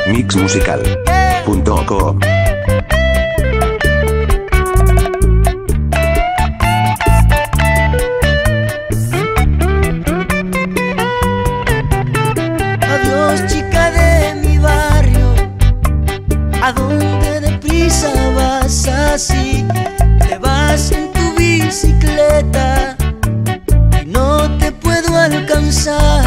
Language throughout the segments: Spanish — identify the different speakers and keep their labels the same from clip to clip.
Speaker 1: Mixmusical.com.
Speaker 2: Adiós, chica de mi barrio, ¿a dónde deprisa vas así? Te vas en tu bicicleta y no te puedo alcanzar.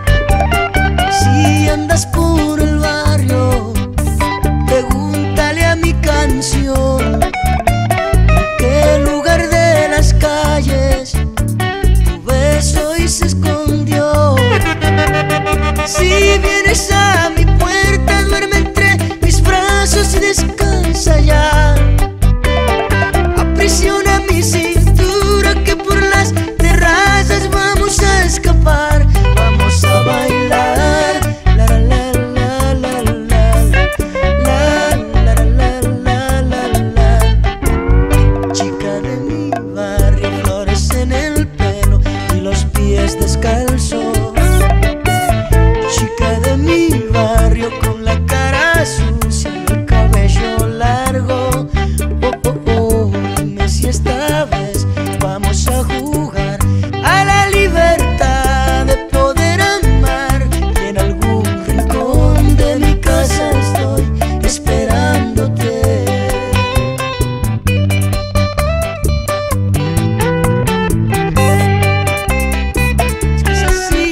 Speaker 2: Si andas por el barrio, pregúntale a mi canción en qué lugar de las calles tu beso hoy se escondió. Si vienes a mi puerta, duerme entre mis brazos y descansa ya. Aprisiona mi cintura, que por las terrazas vamos a escapar. Vamos a bailar, la la la la la la la la la la. Chica de mi barrio, flores en el pelo y los pies descalzos. Chica de mi barrio con la cara sucia y el cabello largo. Oh, oh, oh, dime si esta vez vamos a jugar a la libertad de poder amar. Y en algún rincón de mi casa estoy esperándote. Es así.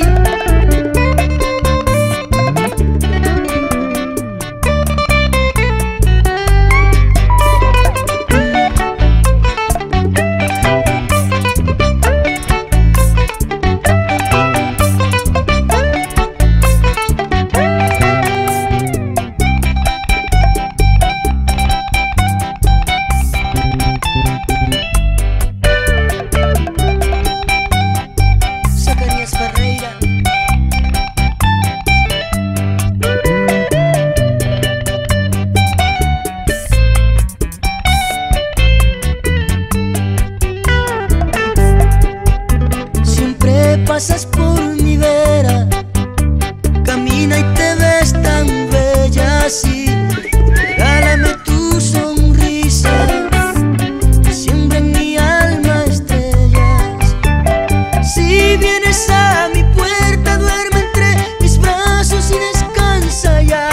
Speaker 2: Zacarías Ferreira. Siempre pasas por mi vera, camina y te ves tan bella así. Regálame tu sonrisa, que siembra en mi alma estrellas. Si vienes a mi puerta, duerme entre mis brazos y descansa ya.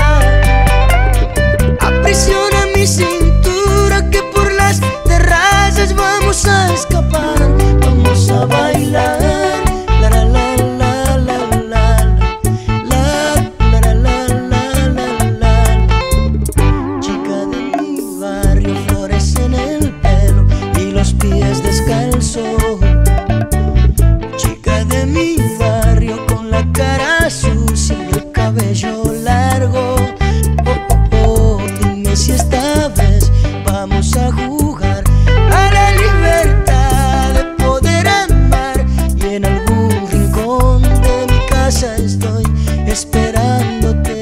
Speaker 2: Aprisiona mi cintura, que por las terrazas vamos a escapar. Vamos a bailar, la la la la la la la la la la la. Chica de mi barrio, flores en el pelo y los pies descalzos. Chica de mi barrio con la cara sucia y el cabello largo. Oh, oh, oh, dime si esta vez vamos a jugar a la libertad de poder amar. Y en algún rincón de mi casa estoy esperándote.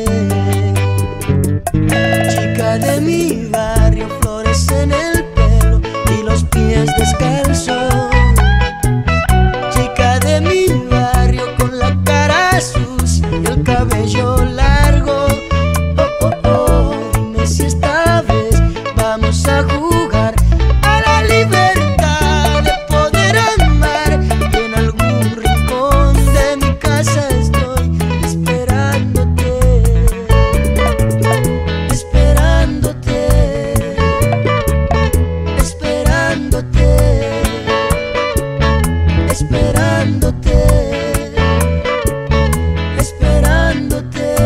Speaker 2: Chica de mi barrio, flores en el pelo y los pies descalzos. Chica de mi barrio con la cara sucia y el cabello largo. Oh, oh, oh, dime si esta vez vamos a jugar a la libertad de poder amar. Y en algún rincón de mi casa estoy esperándote, esperándote, esperándote, esperándote, esperándote.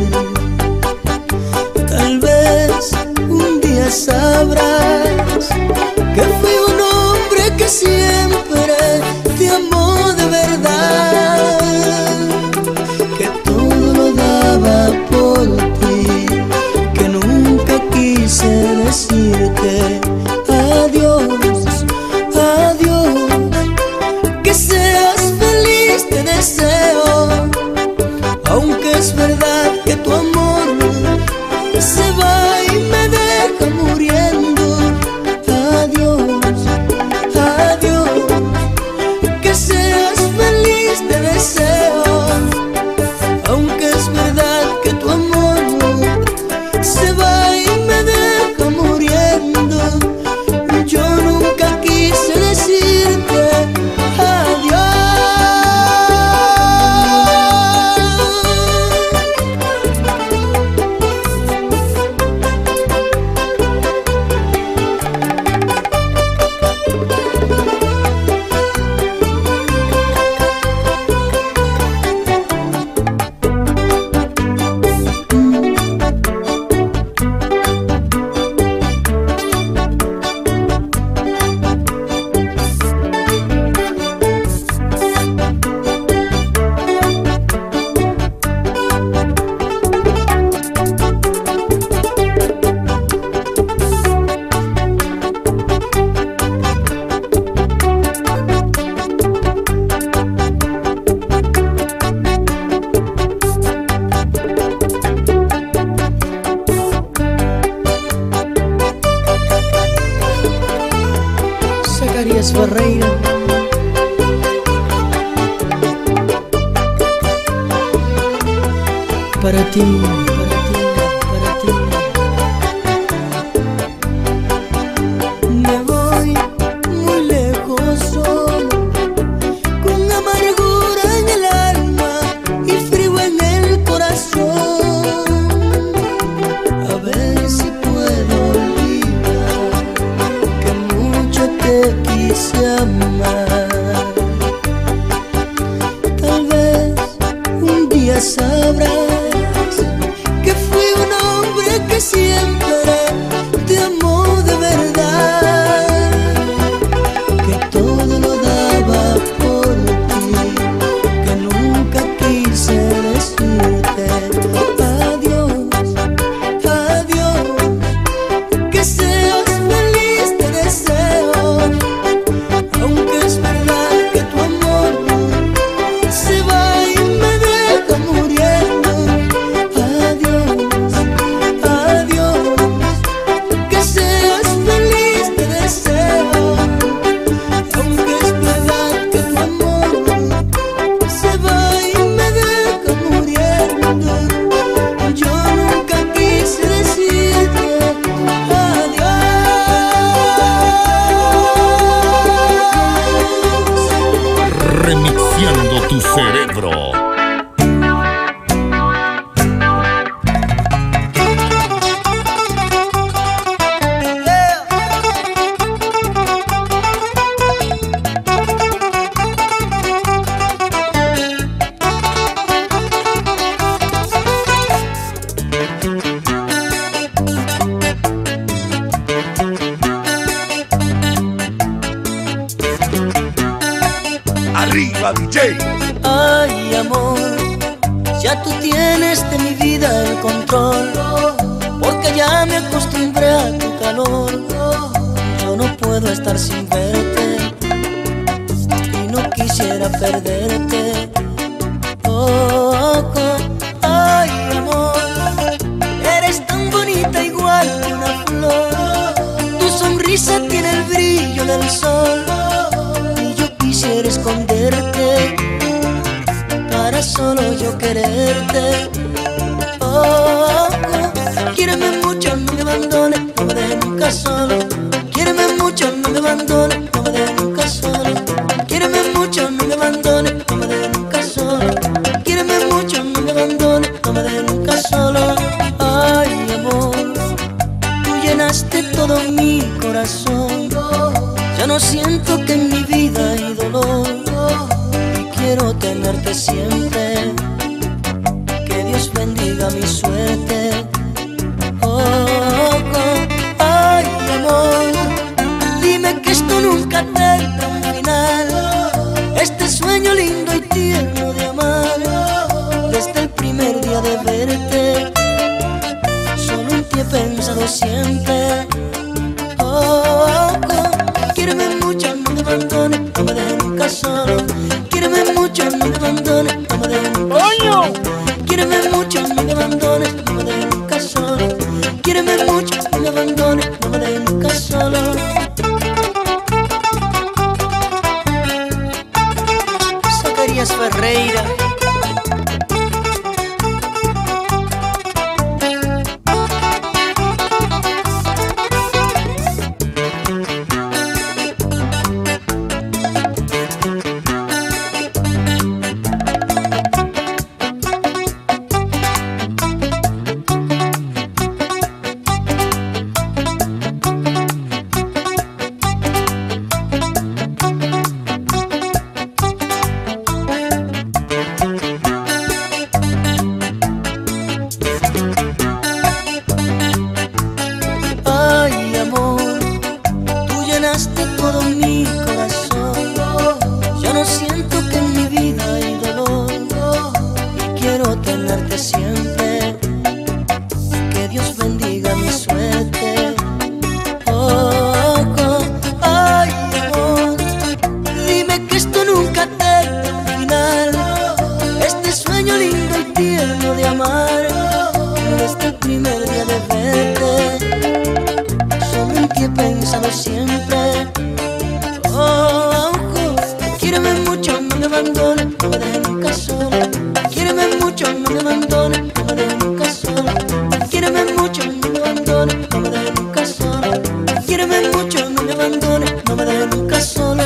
Speaker 2: Tal vez un día sabrás que fui un hombre que siempre te amó de verdad, que todo lo daba por ti, que nunca quise decirte adiós, adiós. Que seas feliz te deseo, aunque es verdad que tu amor se va y me deja muriendo. Adiós, adiós. Que seas feliz te deseo, aunque es verdad que tu amor se va y me deja muriendo. Yo nunca quise decirte adiós. Zacarías Ferreira. Para ti, para ti, para ti. Me voy muy lejos solo, con amargura en el alma y frío en el corazón. A ver si puedo olvidar que mucho te quise amar. Tal vez un día sabrás que fui un hombre que siempre te amó de verdad, que todo lo daba por ti, que nunca quise decirte adiós, adiós. Que seas feliz te deseo, aunque es verdad que tu amor se va y me deja muriendo. Adiós, adiós. Que seas feliz te deseo, aunque es verdad que tu amor se va y me deja muriendo. Yo nunca quise decirte adiós.
Speaker 1: Remixeando tu cerebro. Arriba, DJ.
Speaker 2: Ay, amor, ya tú tienes de mi vida el control, porque ya me acostumbré a tu calor. Yo no puedo estar sin verte y no quisiera perderte. Oh, ay, amor, eres tan bonita igual que una flor. Tu sonrisa tiene el brillo del sol y yo quisiera esconderte para solo yo quererte. Oh, quiéreme mucho, no me abandones, no me dejes nunca solo. Quiéreme mucho, no me abandones, no me dejes nunca solo. Quiéreme mucho, no me abandones, no me dejes nunca solo. Quiéreme mucho, no me abandones, no me dejes nunca solo. Ay, amor, tú llenaste todo mi corazón. Ya no siento que en mi vida hay dolor y quiero tenerte siempre. Que Dios bendiga bendiga mi suerte. Oh, ay, amor, dime que esto nunca tendrá un final. Este sueño lindo y tierno de amar, desde el primer día de verte, solo en ti he pensado siempre. Quiéreme mucho, no me abandones, no me dejes nunca solo. Quiéreme mucho, no me abandones, no me dejes nunca solo. Quiéreme mucho, no me abandones, no me dejes nunca solo. Quiéreme mucho, no me abandones, no me dejes nunca solo. Zacarías Ferreira. Todo mi corazón, yo no siento que en mi vida hay dolor y quiero tenerte siempre. Que Dios bendiga mi suerte. Ay, amor, dime que esto nunca tendrá un final. Este sueño lindo y tierno de amar, desde el primer día de verte, solo en ti he pensado siempre. Quiéreme mucho, no me abandones, no me dejes nunca sola. Quiéreme mucho, no me abandones, no me dejes nunca sola. Quiéreme mucho, no me abandones, no me dejes nunca sola. Quiéreme mucho, no me abandones, no me dejes nunca sola.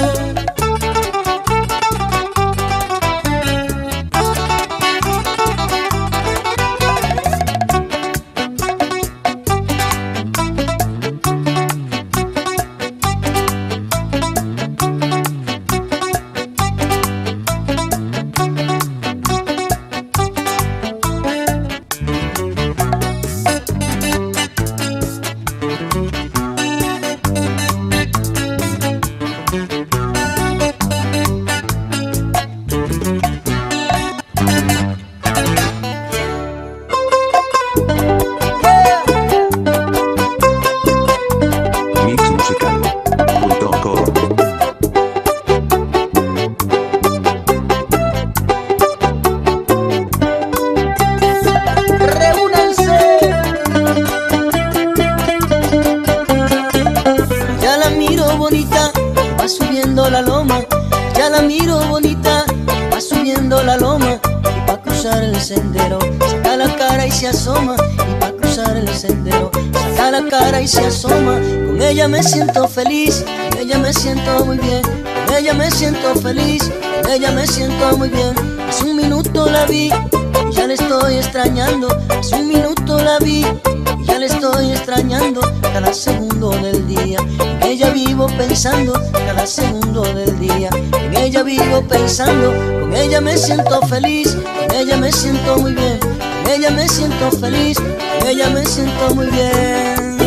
Speaker 2: Va subiendo la loma, ya la miro bonita, va subiendo la loma, y pa' cruzar el sendero, saca la cara y se asoma, y pa' cruzar el sendero, saca la cara y se asoma. Con ella me siento feliz, con ella me siento muy bien, con ella me siento feliz, con ella me siento muy bien. Hace un minuto la vi, y ya la estoy extrañando, hace un minuto la vi, y ya la estoy extrañando, cada segundo del día. En ella vivo pensando, cada segundo del día. En ella vivo pensando, con ella me siento feliz, con ella me siento muy bien, con ella me siento feliz, con ella me siento muy bien.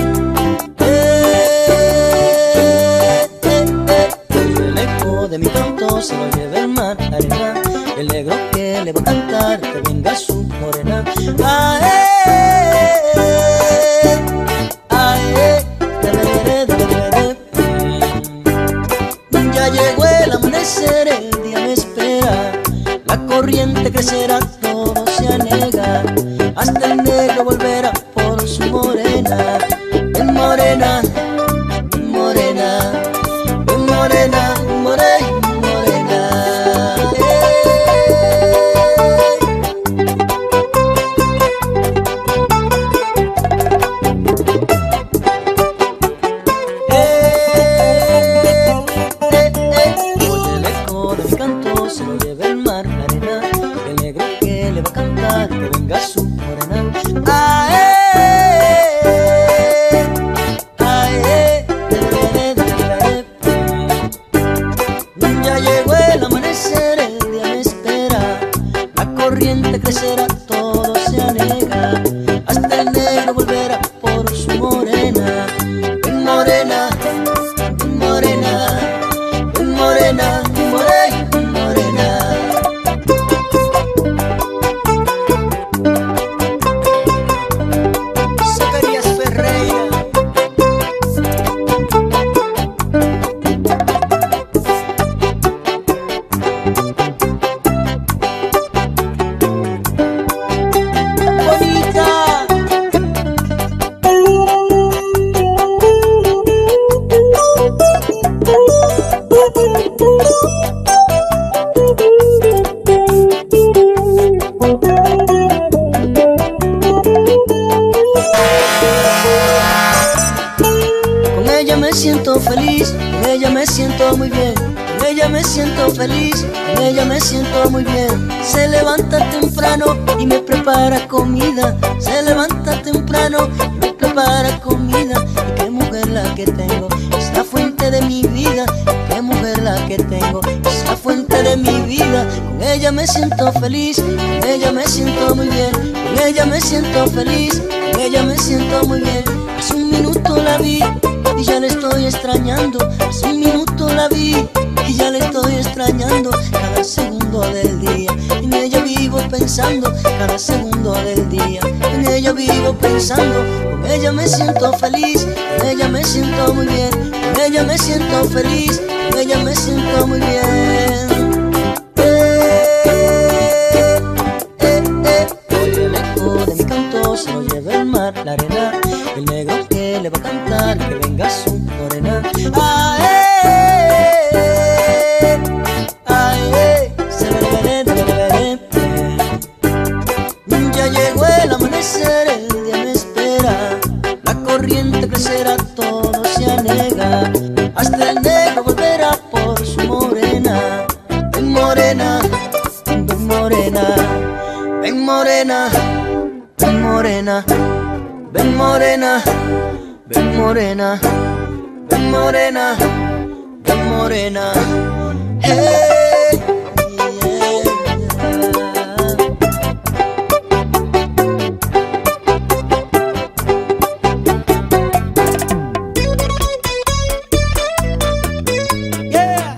Speaker 2: El eco de mi canto se lo lleva el mar, arena, el negro que le va a cantar, que venga su morena. Ya llegó el amanecer, el día me espera, la corriente crecerá, todo se anega, hasta el negro volverá por su morena. siento feliz, con ella me siento muy bien, con ella me siento feliz, con ella me siento muy bien. Se levanta temprano y me prepara comida, se levanta temprano y me prepara comida. Y qué mujer la que tengo, es la fuente de mi vida. Qué mujer la que tengo, es la fuente de mi vida. Con ella me siento feliz, con ella me siento muy bien, con ella me siento feliz, con ella me siento muy bien. Hace un minuto la vi y ya le estoy extrañando. Hace un minuto la vi y ya le estoy extrañando. Cada segundo del día en ella vivo pensando. Cada segundo del día en ella vivo pensando. Con ella me siento feliz, con ella me siento muy bien, con ella me siento feliz, con ella me siento muy bien. Oye, el eco de mi canto se lo lleva el mar, la arena. El negro que le va a cantar, que venga su morena. Se le veré. Ya llegó el amanecer, el día me espera. La corriente crecerá, todo se anega. Hasta el negro volverá por su morena. Ven morena, ven morena, ven morena, ven morena. Ven morena, ven morena, ven morena, ven morena. Hey, yeah. Yeah.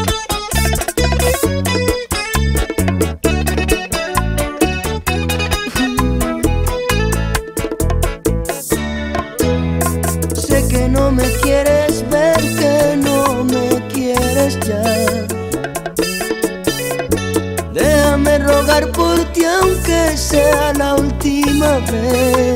Speaker 2: Sé que no me quieres ver, que no me quieres ya. Déjame rogar por ti aunque sea la última vez.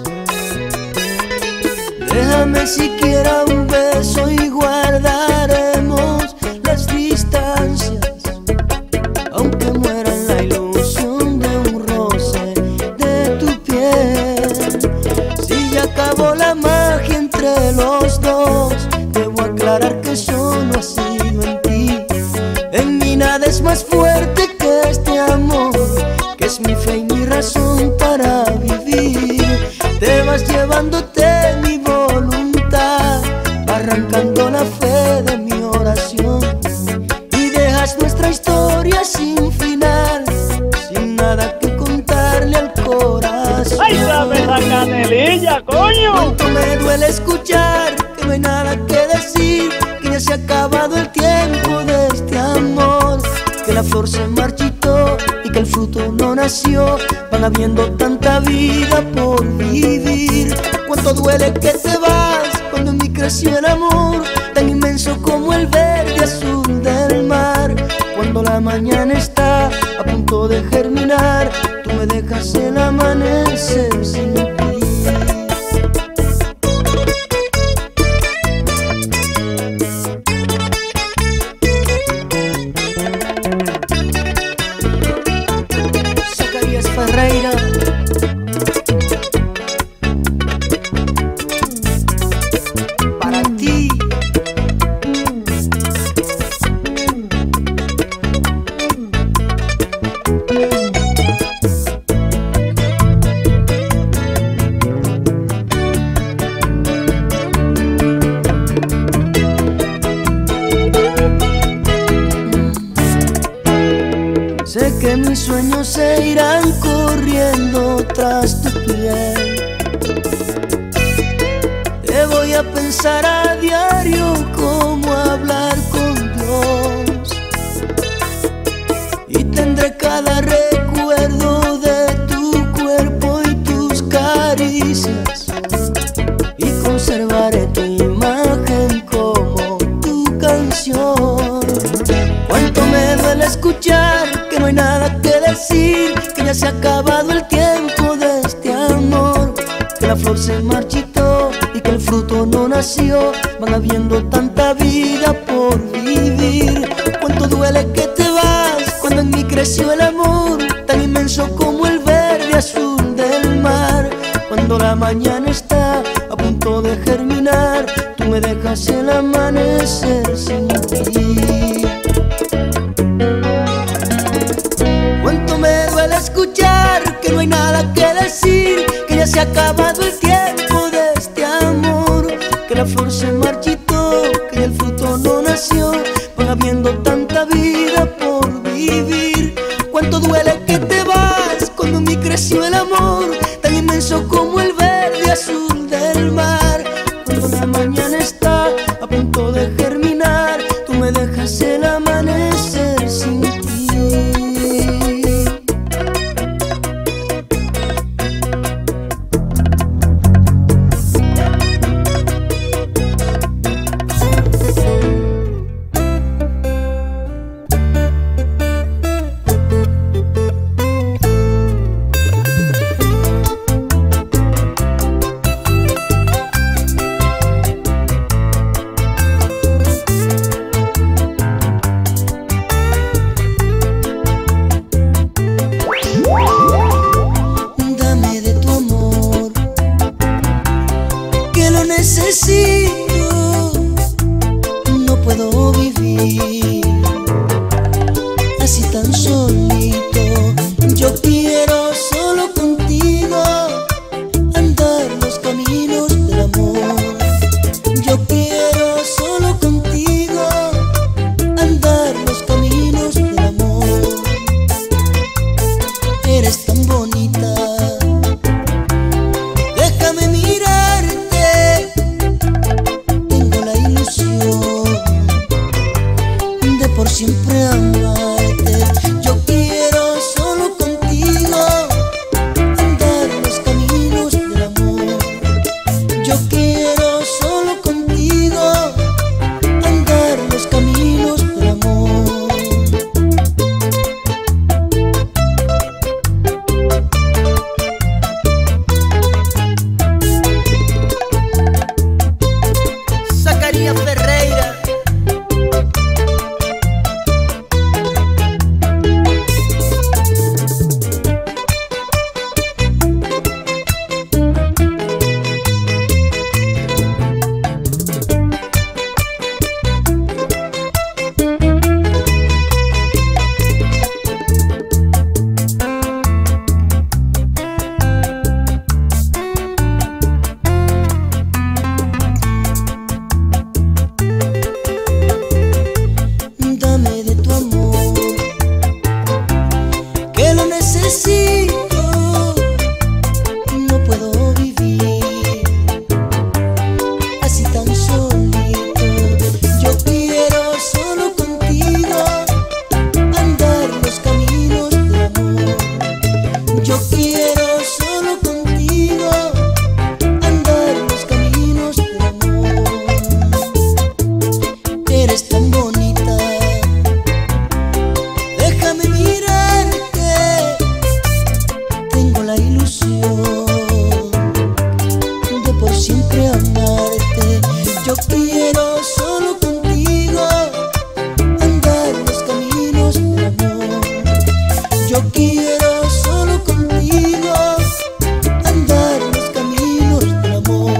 Speaker 2: Déjame siquiera un beso y guardaremos las distancias. Aunque muera en la ilusión de un roce de tu piel. Si ya acabó la magia entre los dos, debo aclarar que eso no ha sido en ti. En mí nada es más fuerte que este amor, que es mi fe y mi razón para vivir. Te vas llevándote mi voluntad, arrancando la fe de mi oración. Y dejas nuestra historia sin final, sin nada que contarle al corazón.
Speaker 3: ¡Ay, dame esa canelilla, coño!
Speaker 2: Cuánto me duele escuchar que no hay nada que decir, que ya se ha acabado el tiempo de este amor, que la flor se marchitó y que el fruto no nació. Van habiendo tanta vida por vivir. Cuánto duele que te vas cuando en mí creció el amor, tan inmenso como el verde azul del mar. Cuando la mañana está a punto de germinar, tú me dejas el amanecer sin ti. Zacarías Ferreira. Para ti. Sé que mis sueños se irán corriendo tras tu piel. Te voy a pensar a diario cómo hablar con Dios. Y tendré cada recuerdo de tu cuerpo y tus caricias. Y conservaré tu imagen como tu canción. Cuánto me duele escuchar que no hay nada que decir, que ya se ha acabado el tiempo de este amor, que la flor se marchitó y que el fruto no nació. Van habiendo tanta vida por vivir. Cuánto duele que te vas cuando en mí creció el amor, tan inmenso como el verde azul del mar. Cuando la mañana está a punto de germinar, tú me me dejas el amanecer sin ti. Cuánto me duele escuchar que no hay nada que decir, que ya se ha acabado el tiempo de este amor, que la flor se marchitó, que el fruto no nació, van habiendo tanta vida por vivir. Cuánto duele que te vas cuando en mí creció el amor, tan inmenso como el verde azul del mar. Cuando la mañana está a punto de germinar, tú me dejas el amanecer sin ti. Necesito, no puedo vivir así tan solito. Yo quiero solo contigo andar los caminos del amor. Yo quiero solo contigo andar los caminos del amor. Eres tan bonita, déjame mirarte. De por siempre amarte. Yo quiero solo contigo andar los caminos del amor. Yo quiero solo contigo andar los caminos del amor. Zacarías Ferreira. Necesito, no puedo vivir así tan solito. Yo quiero solo contigo andar los caminos del amor. Yo quiero solo contigo andar los caminos del amor. Eres tan bonita, déjame mirarte. Tengo la ilusión de por siempre amarte. Yo quiero solo contigo andar los caminos del amor. Yo quiero solo contigo andar los caminos del amor.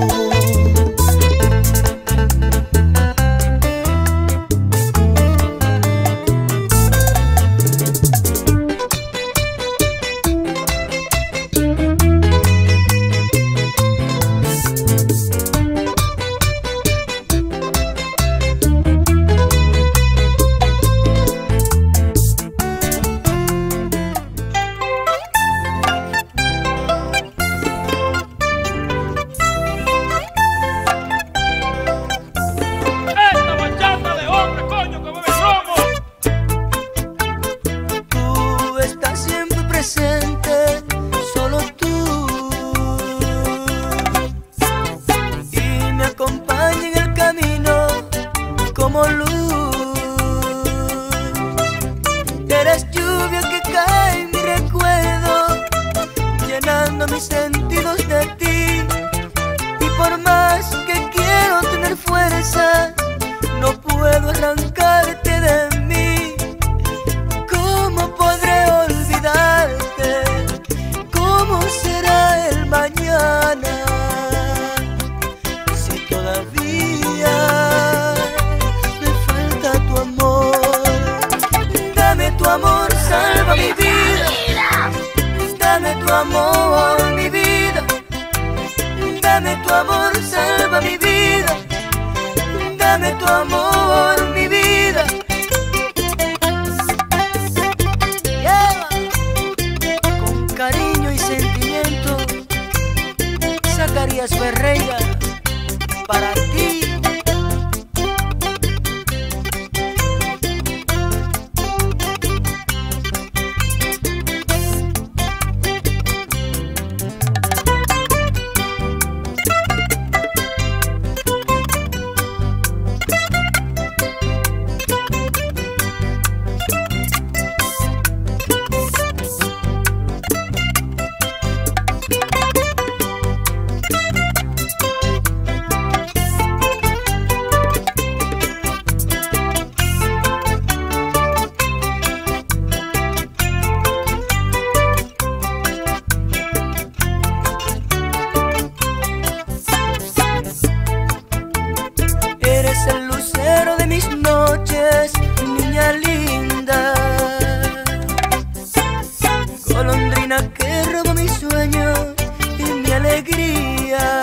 Speaker 2: Solo tú, y me acompaña en el camino como luz. Eres lluvia que cae en mi recuerdo, llenando mis sentidos de ti. Y por más que quiero tener fuerza, no puedo arrancarte de mí. ¿Cómo podré olvidarte? ¿Cómo será el mañana? Si todavía amor, mi vida. Dame tu amor, salva mi vida. Dame tu amor, mi vida. Yeah. Con cariño y sentimiento, Zacarías Ferreira, para ti. Eres el lucero de mis noches, niña linda. Golondrina que roba mi sueño y mi alegría.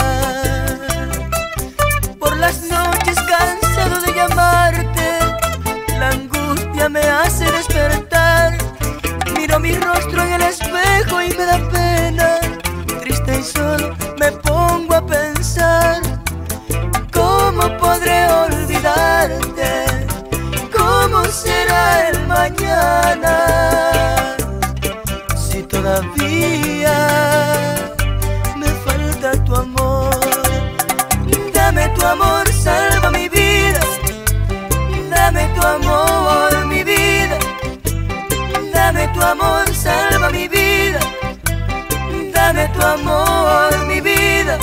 Speaker 2: Por las noches cansado de llamarte, la angustia me hace despertar. Miro mi rostro en el espejo y me da pena. Triste y solo me pongo a pensar. ¿Cómo podré olvidarte? ¿Cómo será el mañana? Si todavía me falta tu amor. Dame tu amor, salva mi vida. Dame tu amor, mi vida. Dame tu amor, salva mi vida. Dame tu amor, mi vida.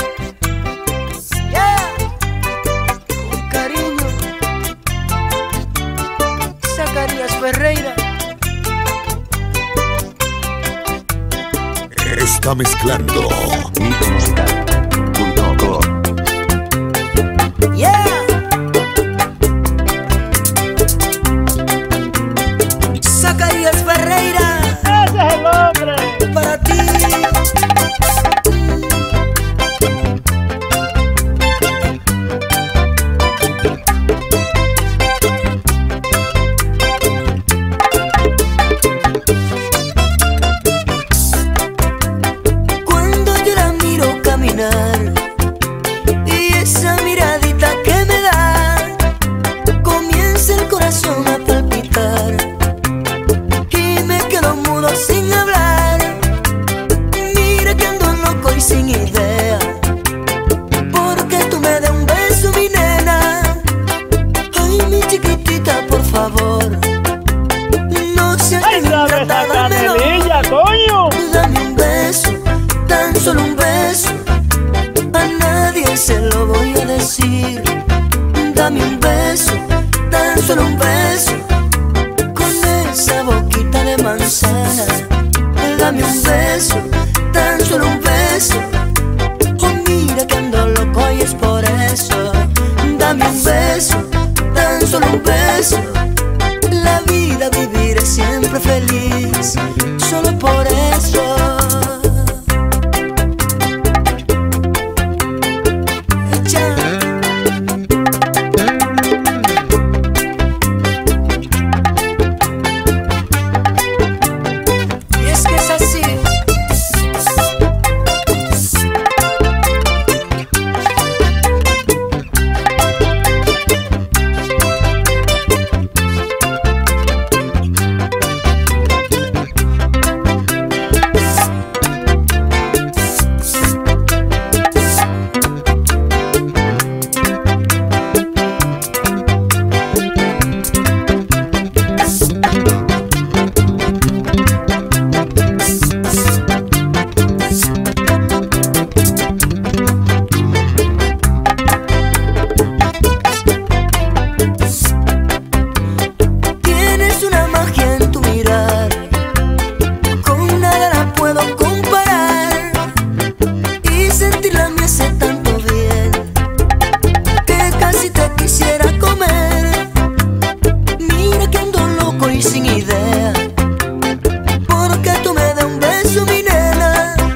Speaker 2: Zacarías Ferreira.
Speaker 1: Está mezclando
Speaker 4: Mixmusical.com.
Speaker 2: Yeah. Zacarías Ferreira,
Speaker 3: ¡Ese es el hombre!
Speaker 2: para ti. Cuando yo la miro caminar y esa miradita que me da, comienza el corazón a palpitar y me quedo mudo sin hablar. Mira que ando loco y sin idea, porque tú me des un beso, mi nena. Ay, mi chiquitita, por favor, no seas
Speaker 3: ¡Ay,
Speaker 2: tan
Speaker 3: dame esa
Speaker 2: ingrata, dámelo.
Speaker 3: canelilla, coño!
Speaker 2: Dame un beso, tan solo un beso, a nadie se lo voy a decir. Dame un beso, tan solo un beso, con esa boquita de manzana. Dame un beso, tan solo un beso, oh mira que ando loco y es por eso. Dame un beso, tan solo un beso, la vida viviré siempre feliz, solo por eso. Echa. Y es que es así. sin idea, porque tú me das un beso, mi nena.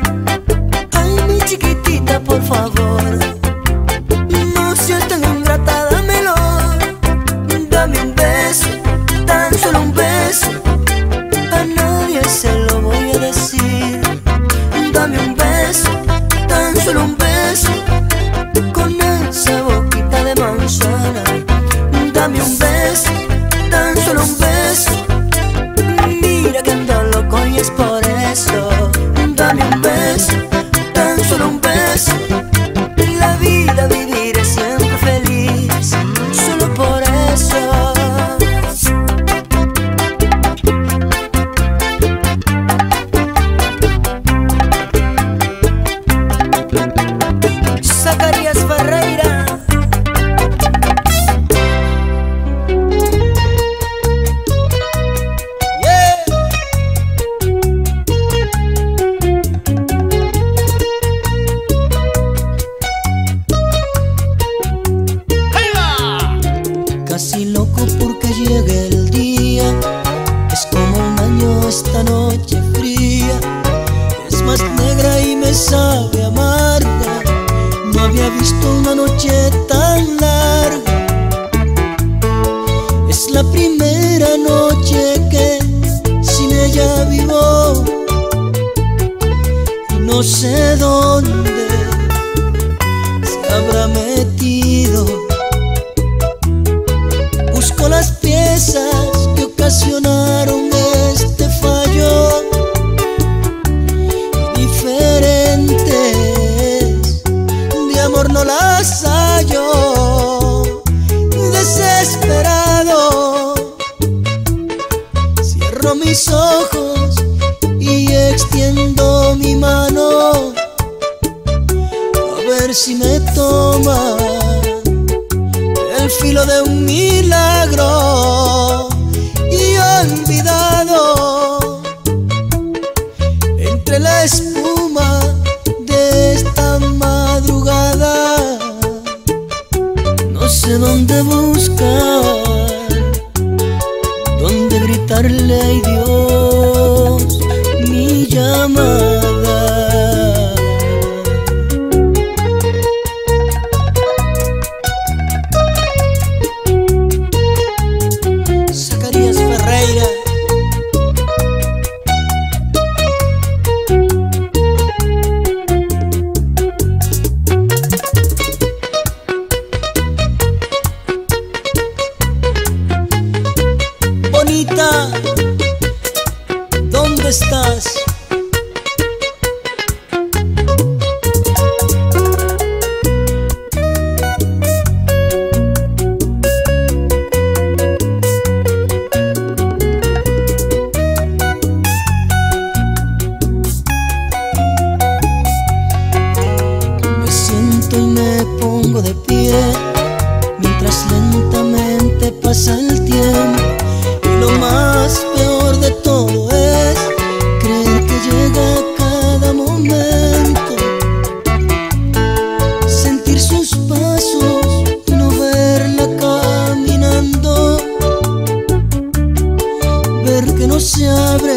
Speaker 2: por favor. No seas tan ingrata, dámelo. Dame un beso, tan solo un beso. A nadie se lo voy a decir. Dame un beso, tan solo un beso. Con esa boquita de manzana. Dame un beso, tan solo un beso. Mira que ando loco y es por eso. Dame un beso, tan solo un beso. La vida viviré siempre feliz, solo por eso. Zacarías Ferreira. Casi loco porque llegue el día. Es como un año esta noche fría. Es más negra y me sabe amarga. No había visto una noche tan larga. Es la primera noche que sin ella vivo. Y no sé dónde se habrá metido. Busco las piezas que ocasionaron este fallo. Diferentes de amor no las hallo. Desesperado cierro mis ojos y extiendo mi mano a ver si me toma el filo de un milagro. Y olvidado entre la espuma de esta madrugada, no sé dónde buscar, dónde gritarle ay Dios mi llamada. Zacarías Ferreira. Bonita, ¿dónde estás? Me siento y me pongo de pie mientras lentamente pasa el tiempo. Y lo más peor de todo es creer que llega cada momento. Sentir sus pasos y no verla caminando. Ver que no se abre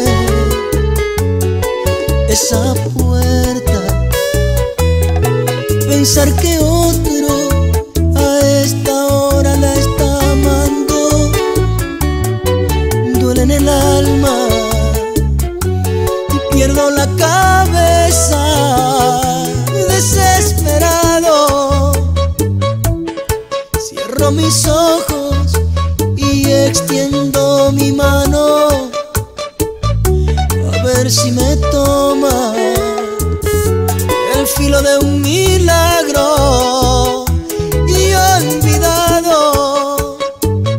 Speaker 2: esa puerta. Pensar que otro a esta hora la está amando. Duele en el alma y pierdo la cabeza. Desesperado cierro mis ojos y extiendo mi mano a ver si me toma el filo de un milagro. Y olvidado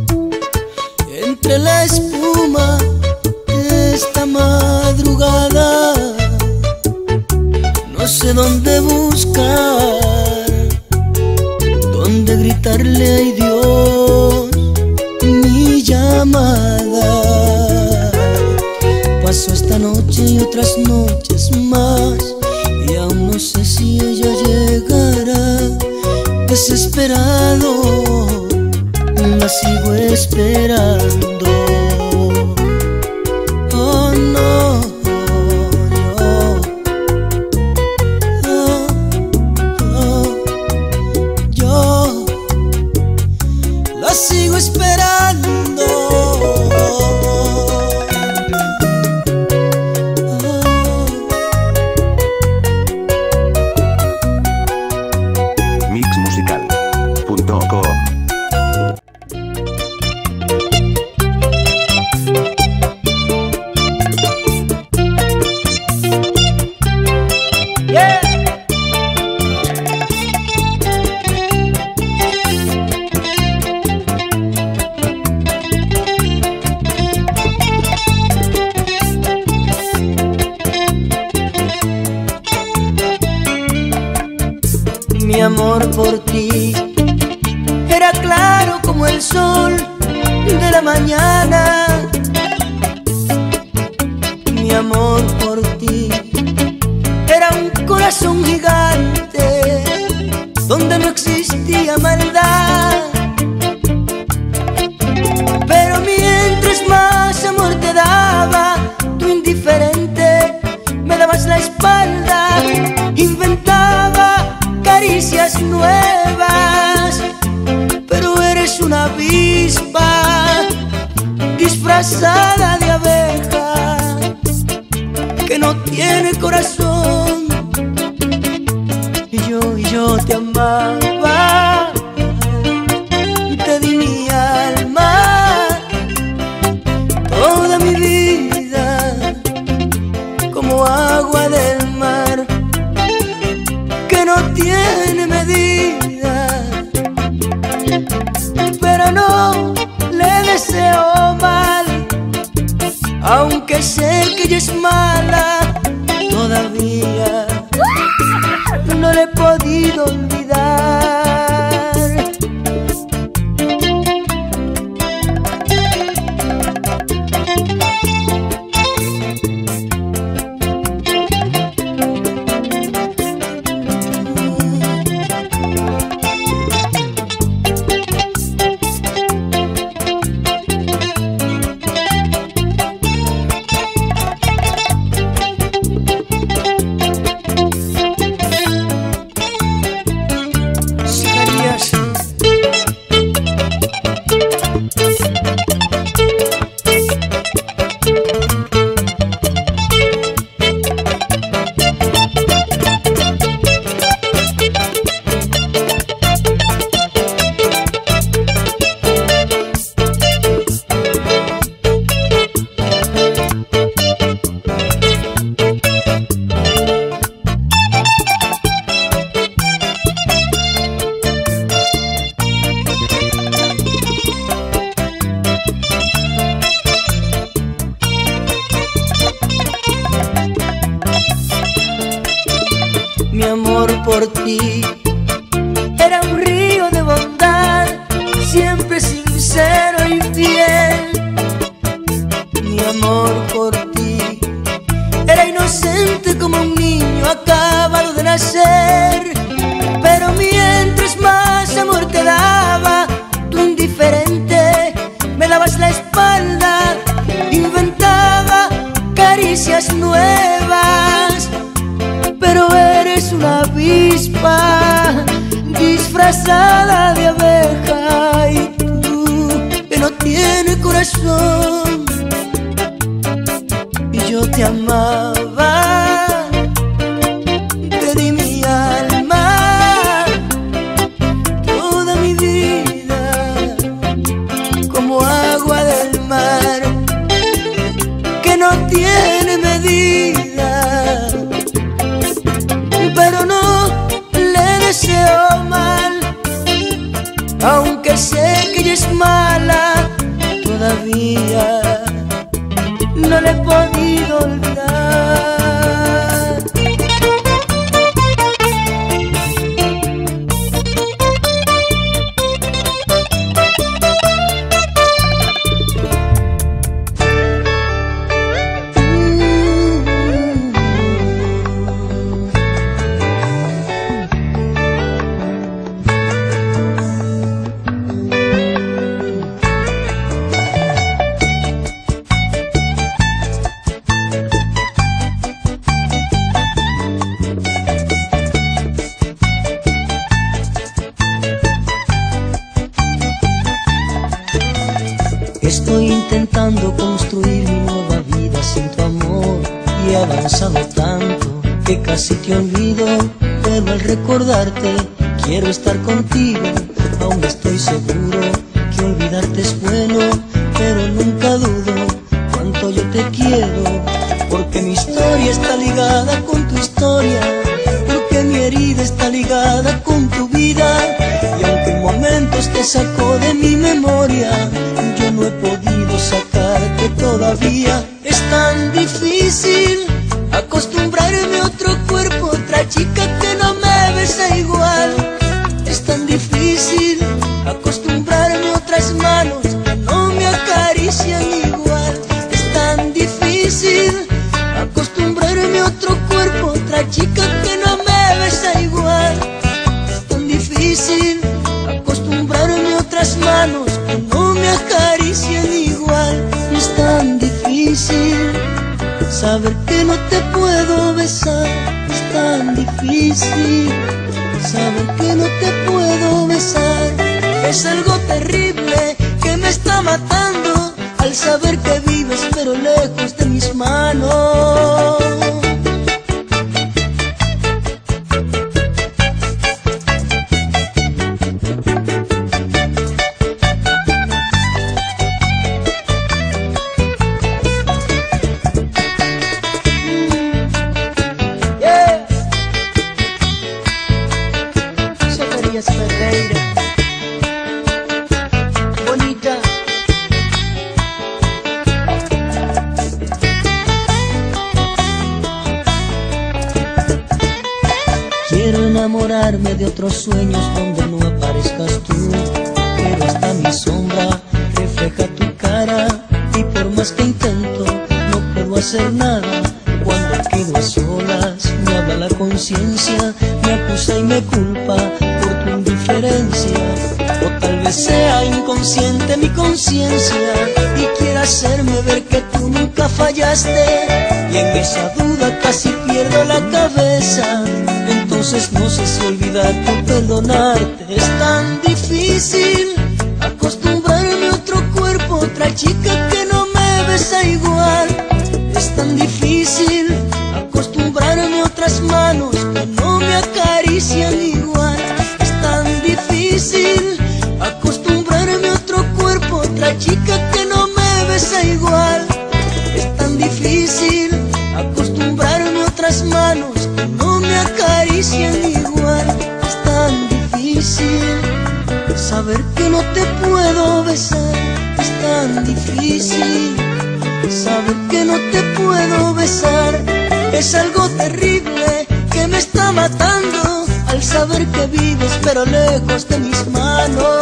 Speaker 2: entre la espuma de esta madrugada, no sé dónde buscar, dónde gritarle ay Dios mi llamada. Paso esta noche y otras noches más y aún no sé si ella llegará. Desesperado la sigo esperando. Oh no, no. Oh, oh, Mi amor por ti era claro como el sol de la mañana. Mi amor por ti era un corazón gigante donde no existía maldad. Pero mientras más amor te daba, tú indiferente me dabas la espalda. Inventaba caricias nuevas, pero eres una avispa disfrazada de abeja que no tiene corazón. Y yo te amaba, te di mi alma, toda mi vida, como agua del mar que no tiene medida. Pero no le deseo mal, aunque sé que ella es mala. Todavía no le he podido olvidar. Mi amor por ti era un río de bondad, siempre sincero y fiel. Mi amor por ti era inocente como un niño acabado de nacer. Pero mientras más amor te daba, tú indiferente me dabas la espalda. Inventaba caricias nuevas, pero eres una avispa disfrazada de abeja. Y tú, que no tienes corazón. Y yo te amaba, te di mi alma, toda mi vida, como agua del mar que no tiene medida. Pero no le deseo mal, aunque sé que ella es mala. Todavía no le he podido olvidar. Estoy intentando construir mi nueva vida sin tu amor, y he avanzado tanto que casi te olvido. Pero al recordarte quiero estar contigo. Aún estoy seguro que olvidarte es bueno, pero nunca dudo cuánto yo te quiero. Porque mi historia está ligada con tu historia, porque mi herida está ligada con tu vida. Y aunque en momentos te sacó de mi memoria, yo no he podido sacarte todavía. Es tan difícil acostumbrarme a otro cuerpo, otra chica que no me besa igual. difícil saber que no te puedo besar. Es algo terrible que me está matando al saber que vives pero lejos de mis manos. Ferreira, bonita. Quiero enamorarme de otros sueños donde no aparezcas tú, pero hasta mi sombra refleja tu cara y por más que intento no puedo hacer nada. Cuando quedo a solas me habla la conciencia, me acusa y me culpa por tu indiferencia. O tal vez sea inconsciente mi conciencia y quiera hacerme ver que tú nunca fallaste, y en esa duda casi pierdo la cabeza. Entonces no sé si olvidarte o perdonarte. Es tan difícil acostumbrarme a otro cuerpo, otra chica que no me besa igual. Es tan difícil acostumbrarme a otras manos que no me acarician igual. Es tan difícil acostumbrarme a otro cuerpo, otra chica que no me besa igual. Es tan difícil acostumbrarme a otras manos que no me acarician igual. Es tan difícil saber que no te puedo besar. Es tan difícil saber que no te puedo besar. Es algo terrible que me está matando al saber que vives pero lejos de mis manos.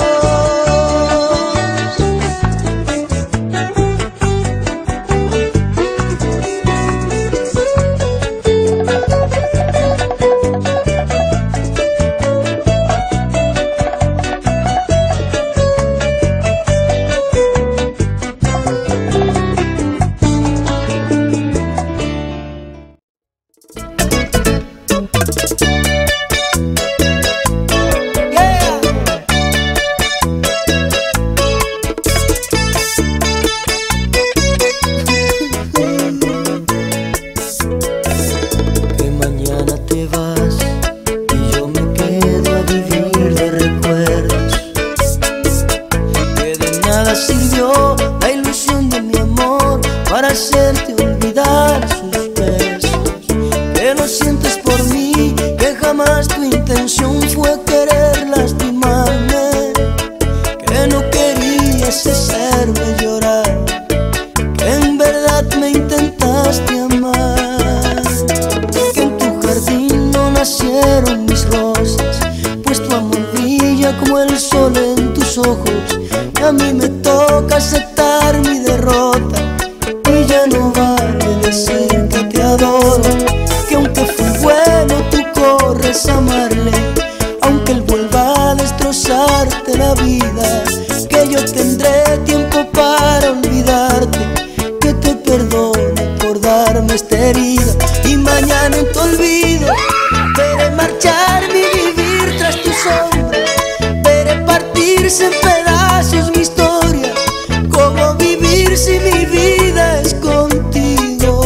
Speaker 2: Sirvió la ilusión de mi amor para hacerte olvidar sus besos. Que lo sientes por mí, que jamás tu intención fue querer lastimarme, que no querías hacerme llorar, que en verdad me intentaste amar, que en tu jardín no nacieron mis rosas, pues tu amor brilla como el sol en tus ojos. A mí me toca aceptar mi derrota y ya no vale decir que te adoro, que aunque fue bueno tú corres a amarle, aunque él vuelva a destrozarte la vida, que yo tendré tiempo para olvidarte, que te perdone por darme esta herida. Y mañana en tu olvido veré marchar mi vivir tras tu sombra, veré partirse en pedazos mi historia. ¿Cómo vivir si mi vida es contigo?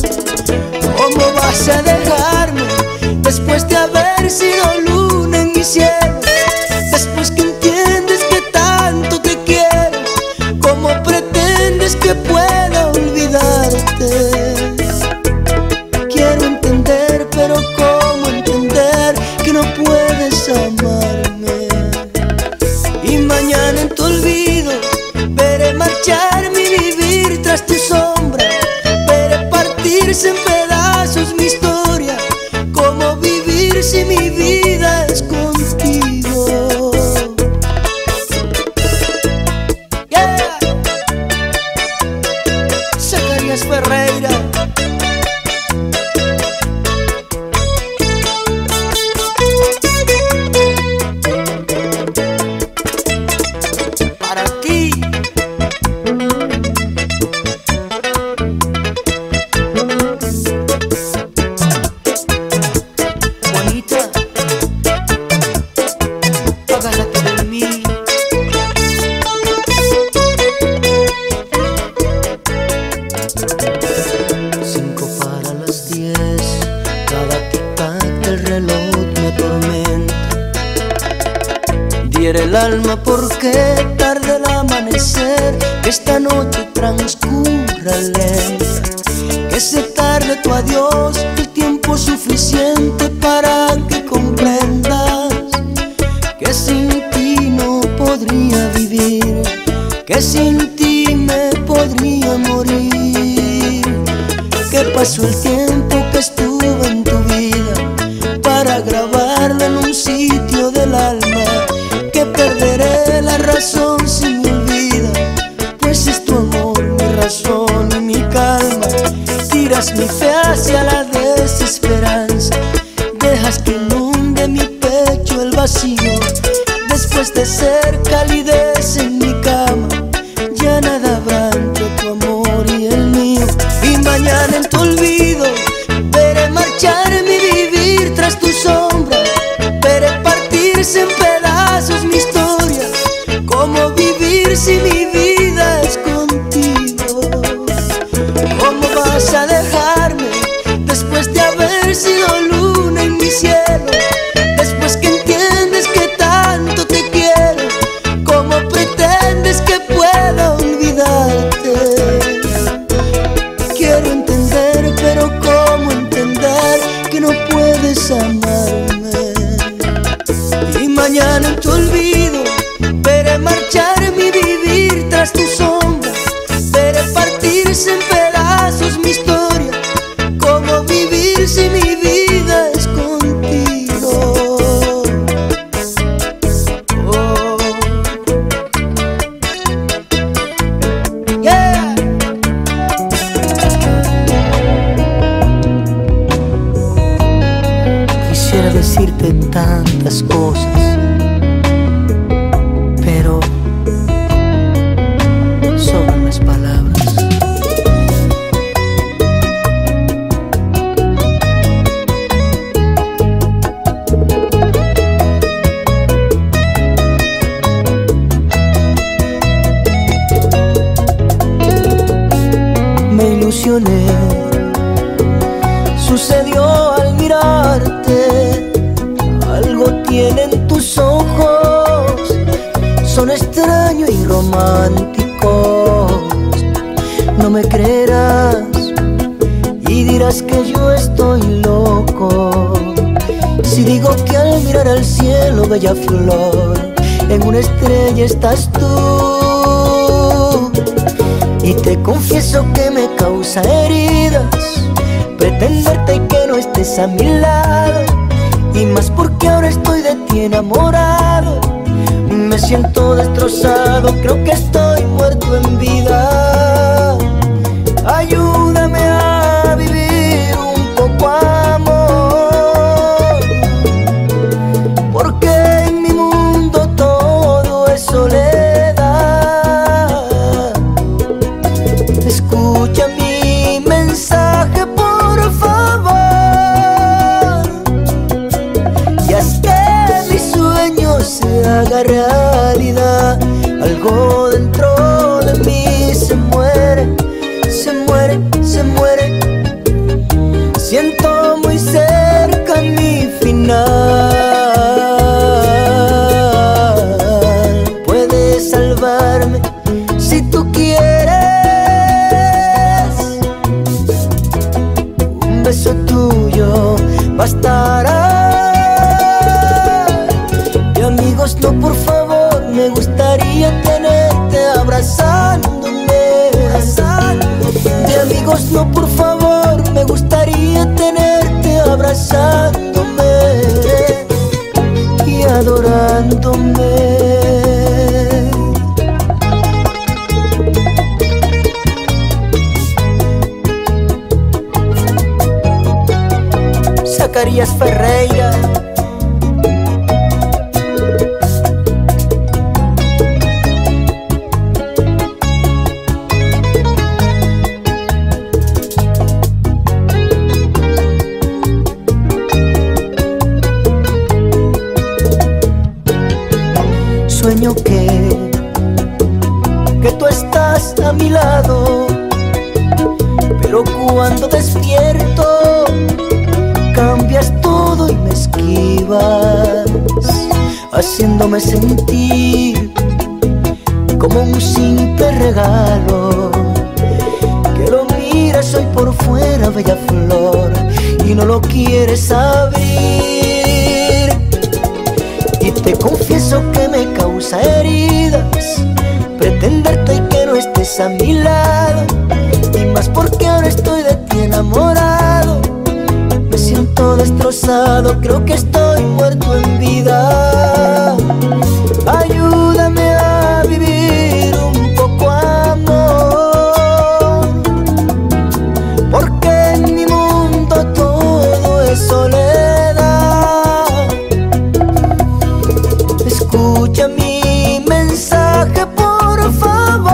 Speaker 2: ¿Cómo vas a dejarme después de haber sido luna en mi cielo? Después que entiendes que tanto te quiero, ¿cómo pretendes que pueda olvidarte? Quiero entender, pero ¿cómo entender que no puedes amarme? Y mañana en tu olvido veré marchar mi vivir tras tu sombra, veré partirse en pedazos mi historia. ¿Cómo vivir si mi vida es contigo? Yeah. Zacarías Ferreira. hiere el alma porque tarde el amanecer, que esta noche transcurra lenta, que se tarde tu adiós el tiempo suficiente para que comprendas que sin ti no podría vivir, que sin ti me podría morir. Que pasó el tiempo que estuve en tu vida para grabarlo en un sitio del alma, que perderé la razón si me olvida, pues es tu amor mi razón y mi calma. Tiras mi fe hacia la desesperanza, dejas que inunde mi pecho el vacío. Después de ser calidez en mi cama, ya nada habrá entre tu amor y el mío. Y mañana en tu olvido veré marchar mi vivir tras tu sombra, veré partirse en pedazos mi historia. ¿Cómo vivir si mi vida es contigo? ¿Cómo vas a dejarme después de haber sido luna en mi cielo? Después que entiendes que tanto te quiero, ¿cómo pretendes que pueda olvidarte? Quiero entender, pero ¿cómo entender que no puedes amarme? Y mañana en tu olvido veré marchar mi vivir tras tu sombra, veré partirse en pedazos mi historia. ¿Cómo vivir si mi vida es contigo? Oh. Yeah. Quisiera decirte tantas cosas, pero son las palabras. Me ilusioné, sucedió al mirarte. Algo tienen tus ojos, son extraños y románticos. No me creerás y dirás que yo estoy loco si digo que al mirar al cielo, bella flor, en una estrella estás tú. Y te confieso que me causa heridas pretenderte y que no estés a mi lado, y más porque ahora estoy de ti enamorado. Me siento destrozado, creo que estoy muerto en vida. Ayúdame a vivir un poco, amor, porque en mi mundo todo es soledad. Escucha mi mensaje, por favor, y haz que mi sueño se haga realidad. Algo dentro de mí se muere, se muere, se muere. Siento muy cerca mi final. Puedes salvarme si tú quieres. Un beso tuyo bastará. Y amigos, no, por favor, me gustaría tenerte abrazándome. De amigos, no, por favor, me gustaría tenerte abrazándome y adorándome. Zacarías Ferreira. Sueño que tú estás a mi lado, pero cuando despierto cambias todo y me esquivas. haciéndome sentir como un simple regalo. Que lo miras hoy por fuera, bella flor, y no lo quieres abrir. Y te confieso que me causa heridas pretenderte y que no estés a mi lado, y más porque ahora estoy de ti enamorado. Me siento destrozado, creo que estoy muerto en vida. Ayúdame a vivir un poco, amor, porque en mi mundo todo es soledad. Escucha mi mensaje, por favor,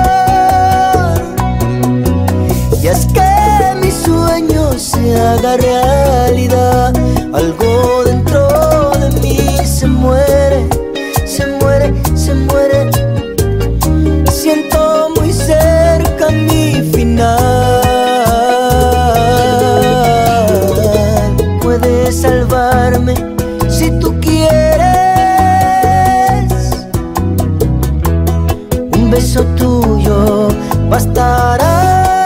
Speaker 2: y es que mi sueño se haga realidad. Algo dentro de mí se muere, se muere, se muere. Siento muy cerca mi final. Puedes salvarme si tú quieres. Un beso tuyo bastará.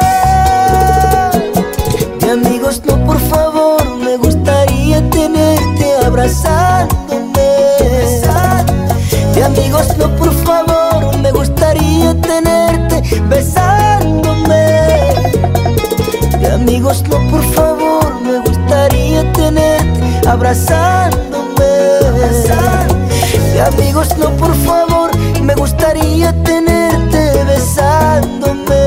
Speaker 2: De amigos no, por favor, me gustaría tenerte abrazándome. De amigos no, por favor, me gustaría tenerte besándome. De amigos no, por favor, me gustaría tenerte abrazándome. De amigos no, por favor, me gustaría tenerte besándome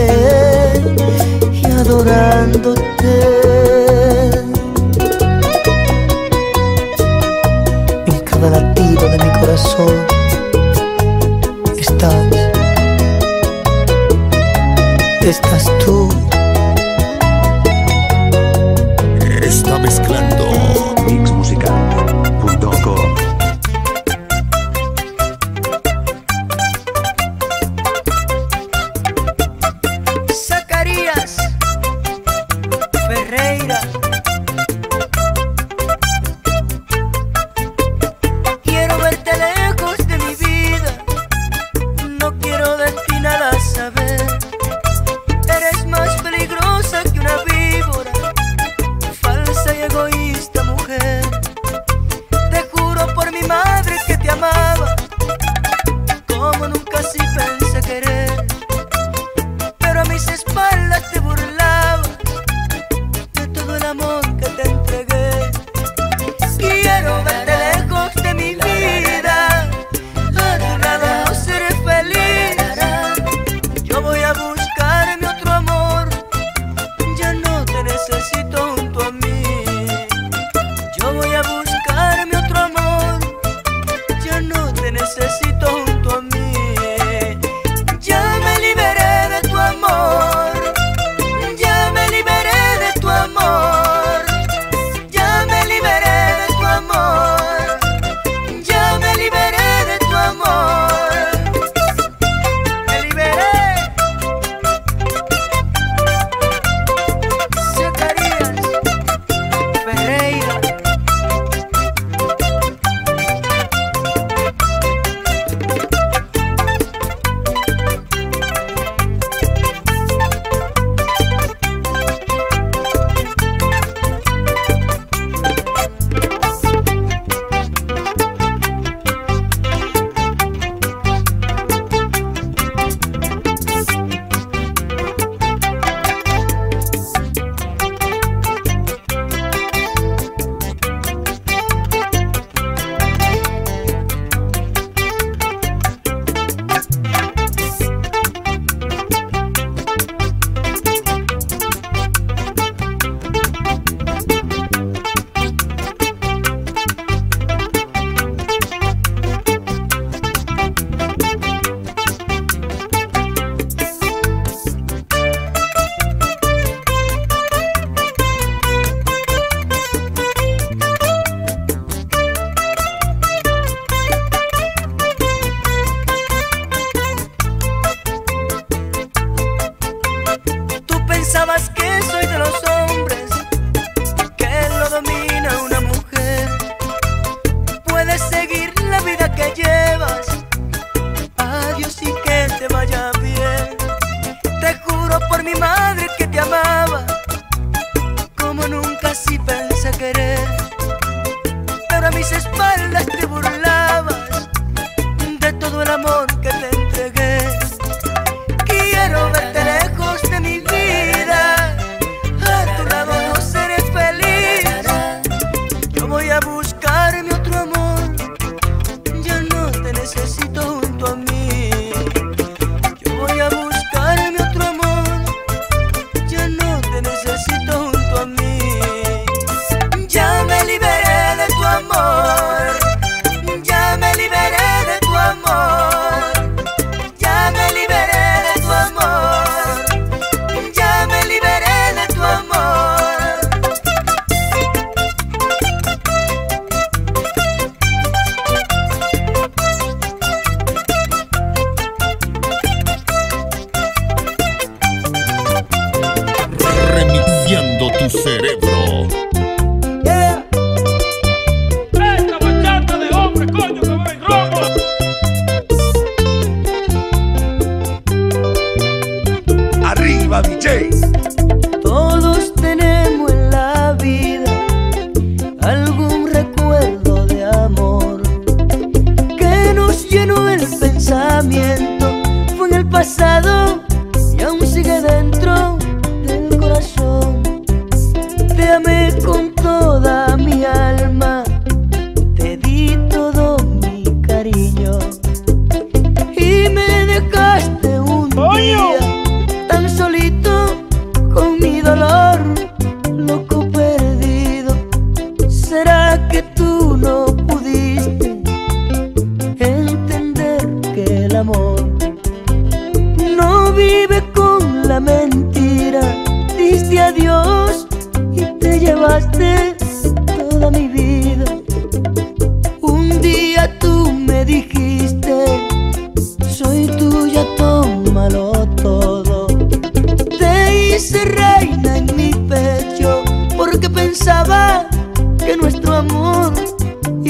Speaker 2: y adorándote. En cada latido de mi corazón estás tú.
Speaker 1: Está mezclando
Speaker 4: mixmusical.com.
Speaker 2: Zacarías Ferreira. Quiero verte lejos de mi vida, no quiero de ti nada saber. Eres más peligrosa que una víbora, falsa y egoísta.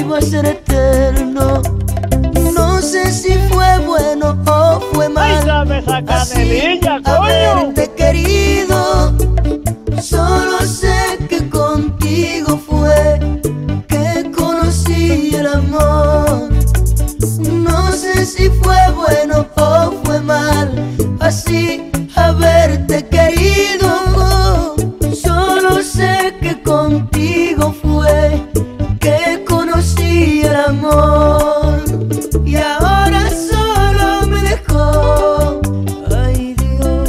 Speaker 2: iba a ser eterno. No sé si fue bueno o fue mal.
Speaker 3: Ay, dame esa canelilla, coño.
Speaker 2: Haberte querido. Solo sé que contigo fue que conocí el amor. No sé si fue bueno o fue mal, así haberte querido. Solo sé que contigo fue que conocí el amor. Y ahora solo me dejó, ay Dios.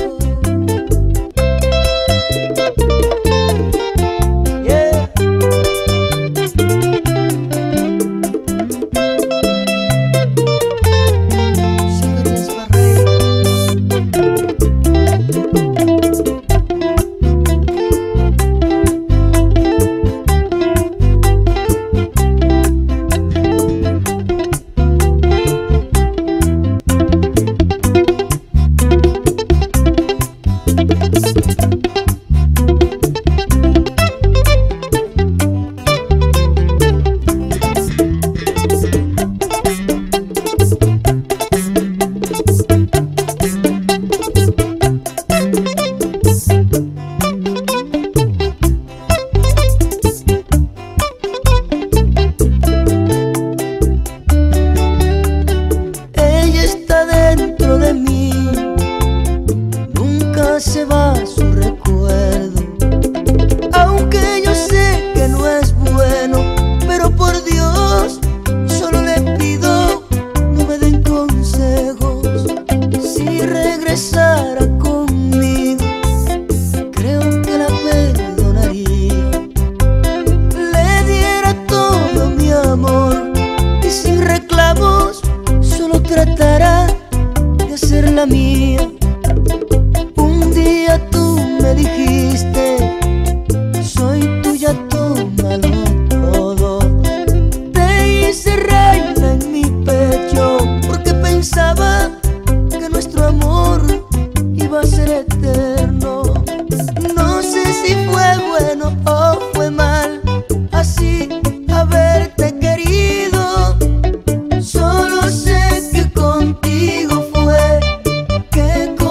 Speaker 2: Yeah. Sugar se va su recuerdo, aunque yo sé que no es bueno, pero por Dios solo le pido no me den consejos. Si regresara conmigo, creo que la perdonaría, le diera todo mi amor y sin reclamos solo tratará de hacer la mía. Tú me dijiste, soy tuya, tómalo todo. Te hice reina en mi pecho porque pensaba que nuestro amor iba a ser eterno. No sé si fue bueno o fue mal, así haberte querido. Solo sé que contigo fue que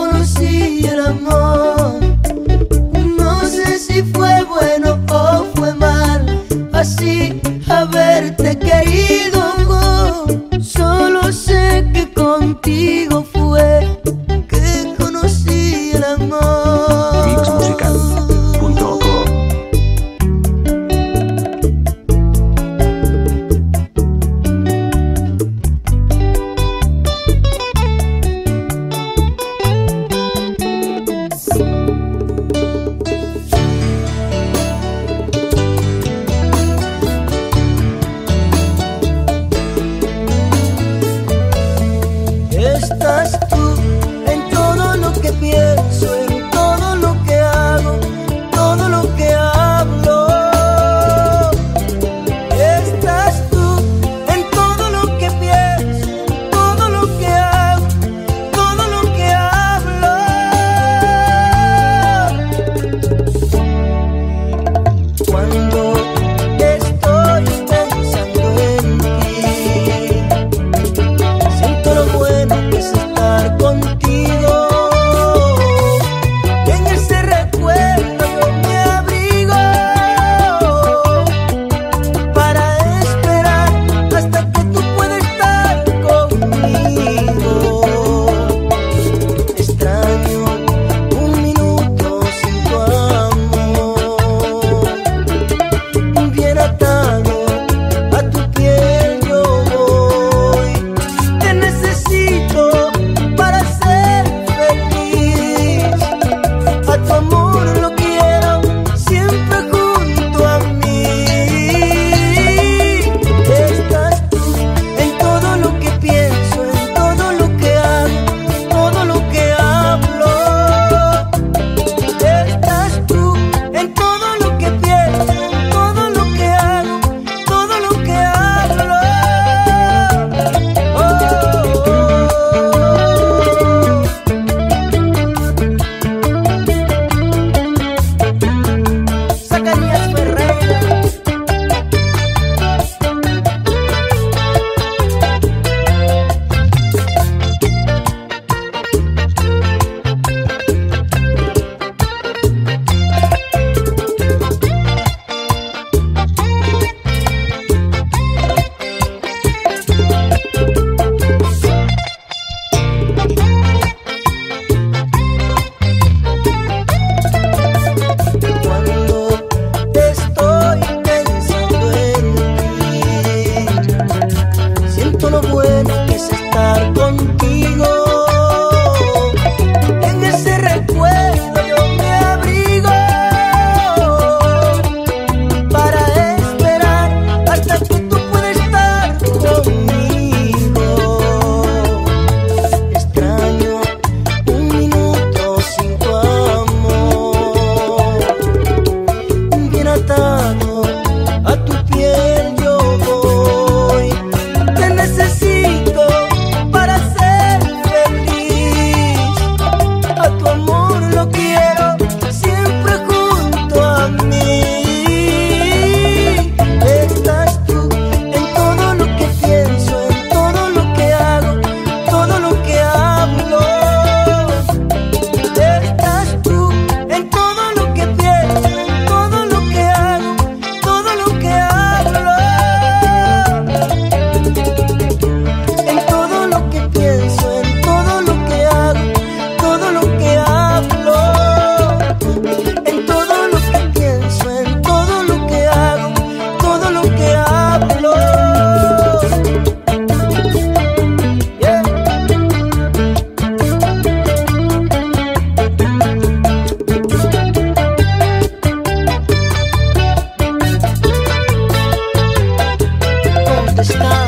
Speaker 2: estás.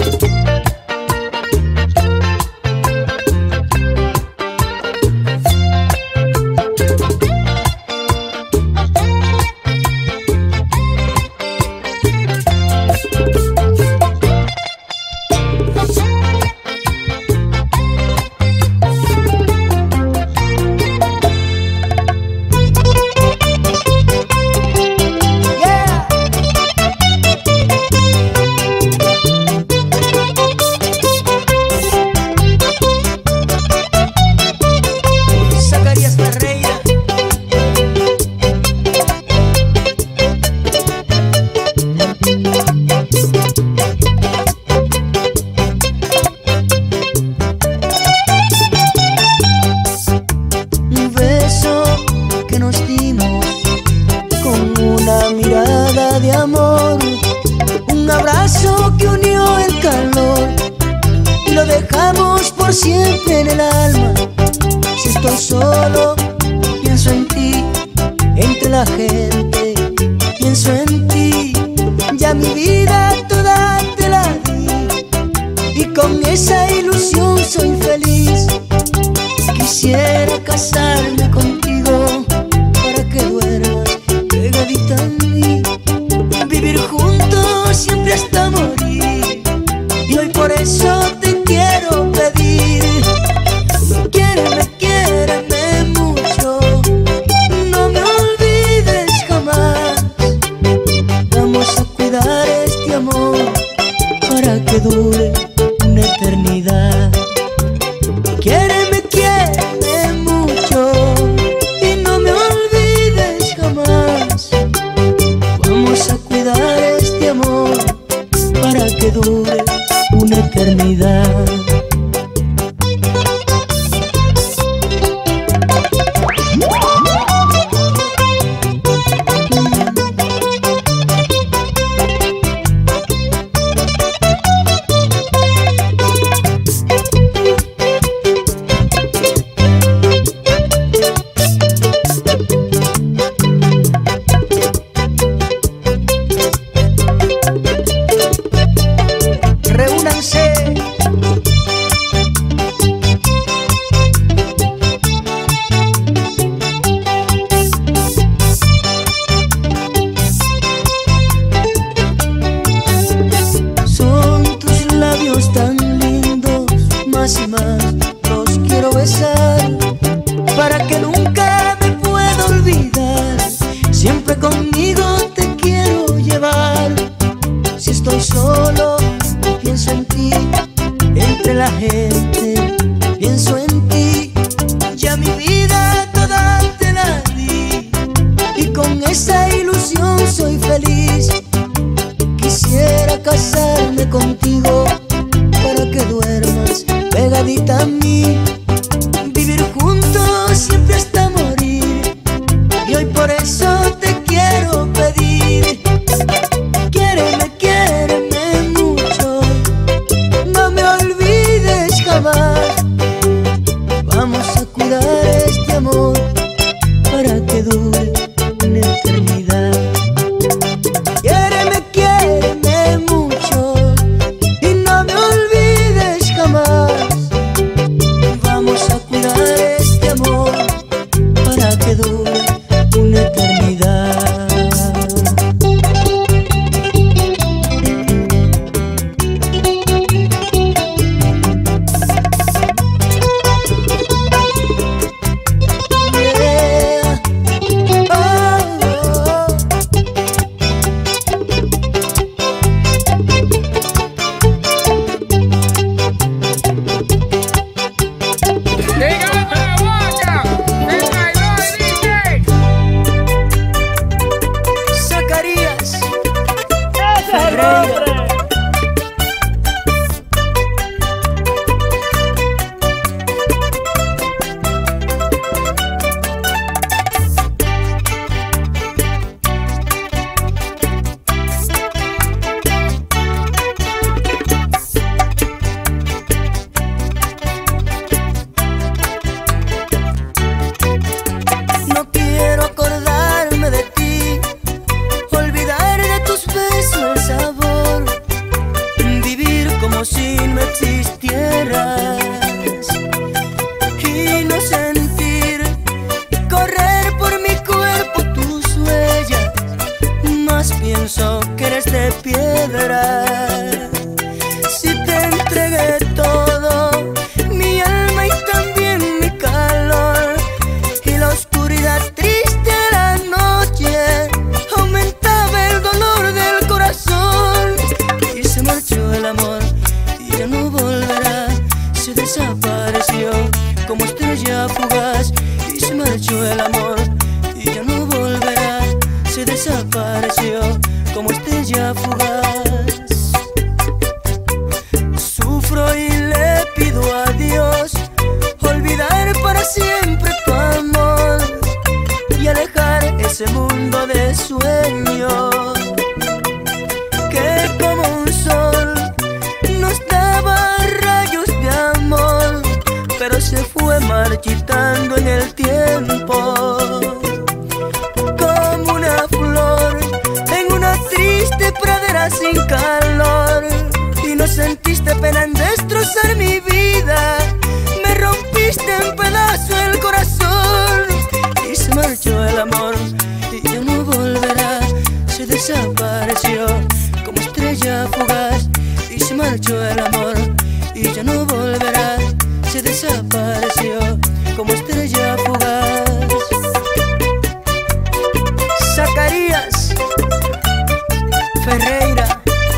Speaker 2: Por siempre en el alma. Si estoy solo, pienso en ti. Entre la gente, pienso en ti. Ya mi vida toda te la di, y con esa ilusión soy feliz. Quisiera casarme contigo para que duermas pegadita a mí, vivir juntos siempre hasta morir. Y hoy por eso te quiero pedir: quiéreme, quiéreme mucho, no me olvides jamás. Vamos a cuidar este amor para que dure una eternidad. Quiéreme, quiéreme mucho y no me olvides jamás. Vamos a cuidar este amor para que dure una eternidad. Tan lindos, más y más los quiero besar, para que nunca me pueda olvidar. Siempre conmigo te quiero llevar. Si estoy solo, pienso en ti. Entre la gente, pienso en ti. Ya mi vida toda te la di, y con esa ilusión soy feliz. Quisiera casarme contigo para que duermas pegadita a mí, vivir juntos siempre hasta morir. Y hoy por eso te quiero pedir: quiéreme, quiéreme mucho, no me olvides jamás. Vamos a cuidar este amor para que dure una eternidad. Quiéreme, quiéreme mucho y no me olvides jamás. Vamos a cuidar como si no existieras, y no sentir correr por mi cuerpo tus huellas. Más pienso que eres de piedra. Si te entregué todo, mi alma y también mi calor, y la oscuridad triste de la noche aumentaba el dolor del corazón. Y se marchó el amor y ya no volverá, se desapareció como estrella fugaz. Y se marchó el amor y ya no volverá, se desapareció como estrella fugaz. Sufro y le pido a Dios olvidar para siempre tu amor y alejar ese mundo de sueños que como un sol nos daba rayos de amor, pero se fue marchitando en el tiempo como una flor en una triste pradera sin calor. Y no sentiste pena en destrozar mi vida, me rompiste en pedazos el corazón. Y se marchó el amor y ya no volverá, se desapareció como estrella fugaz. Y se marchó el amor y ya no volverá, se desapareció como estrella fugaz. Zacarías Ferreira.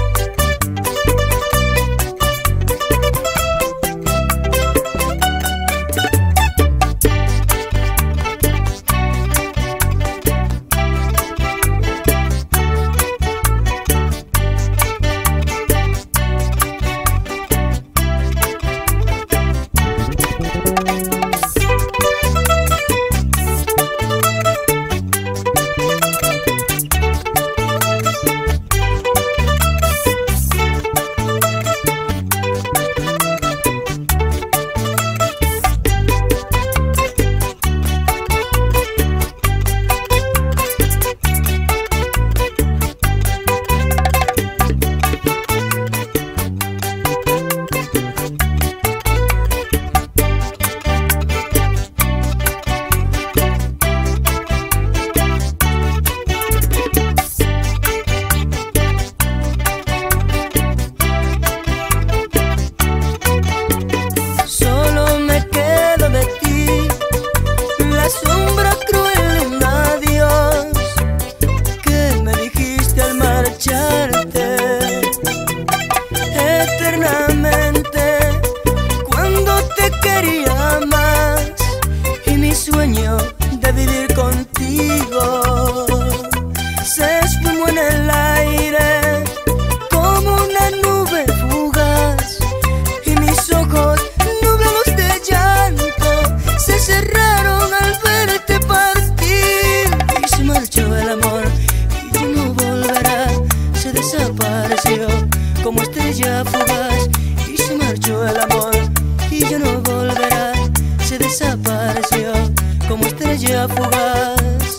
Speaker 2: De vivir contigo se esfumó en el aire como una nube fugaz, y mis ojos nublados de llanto se cerraron al verte partir. Y se marchó el amor y ya no volverá, se desapareció como estrella fugaz. Y se marchó el amor y ya no volverá, se desapareció como estrella fugaz.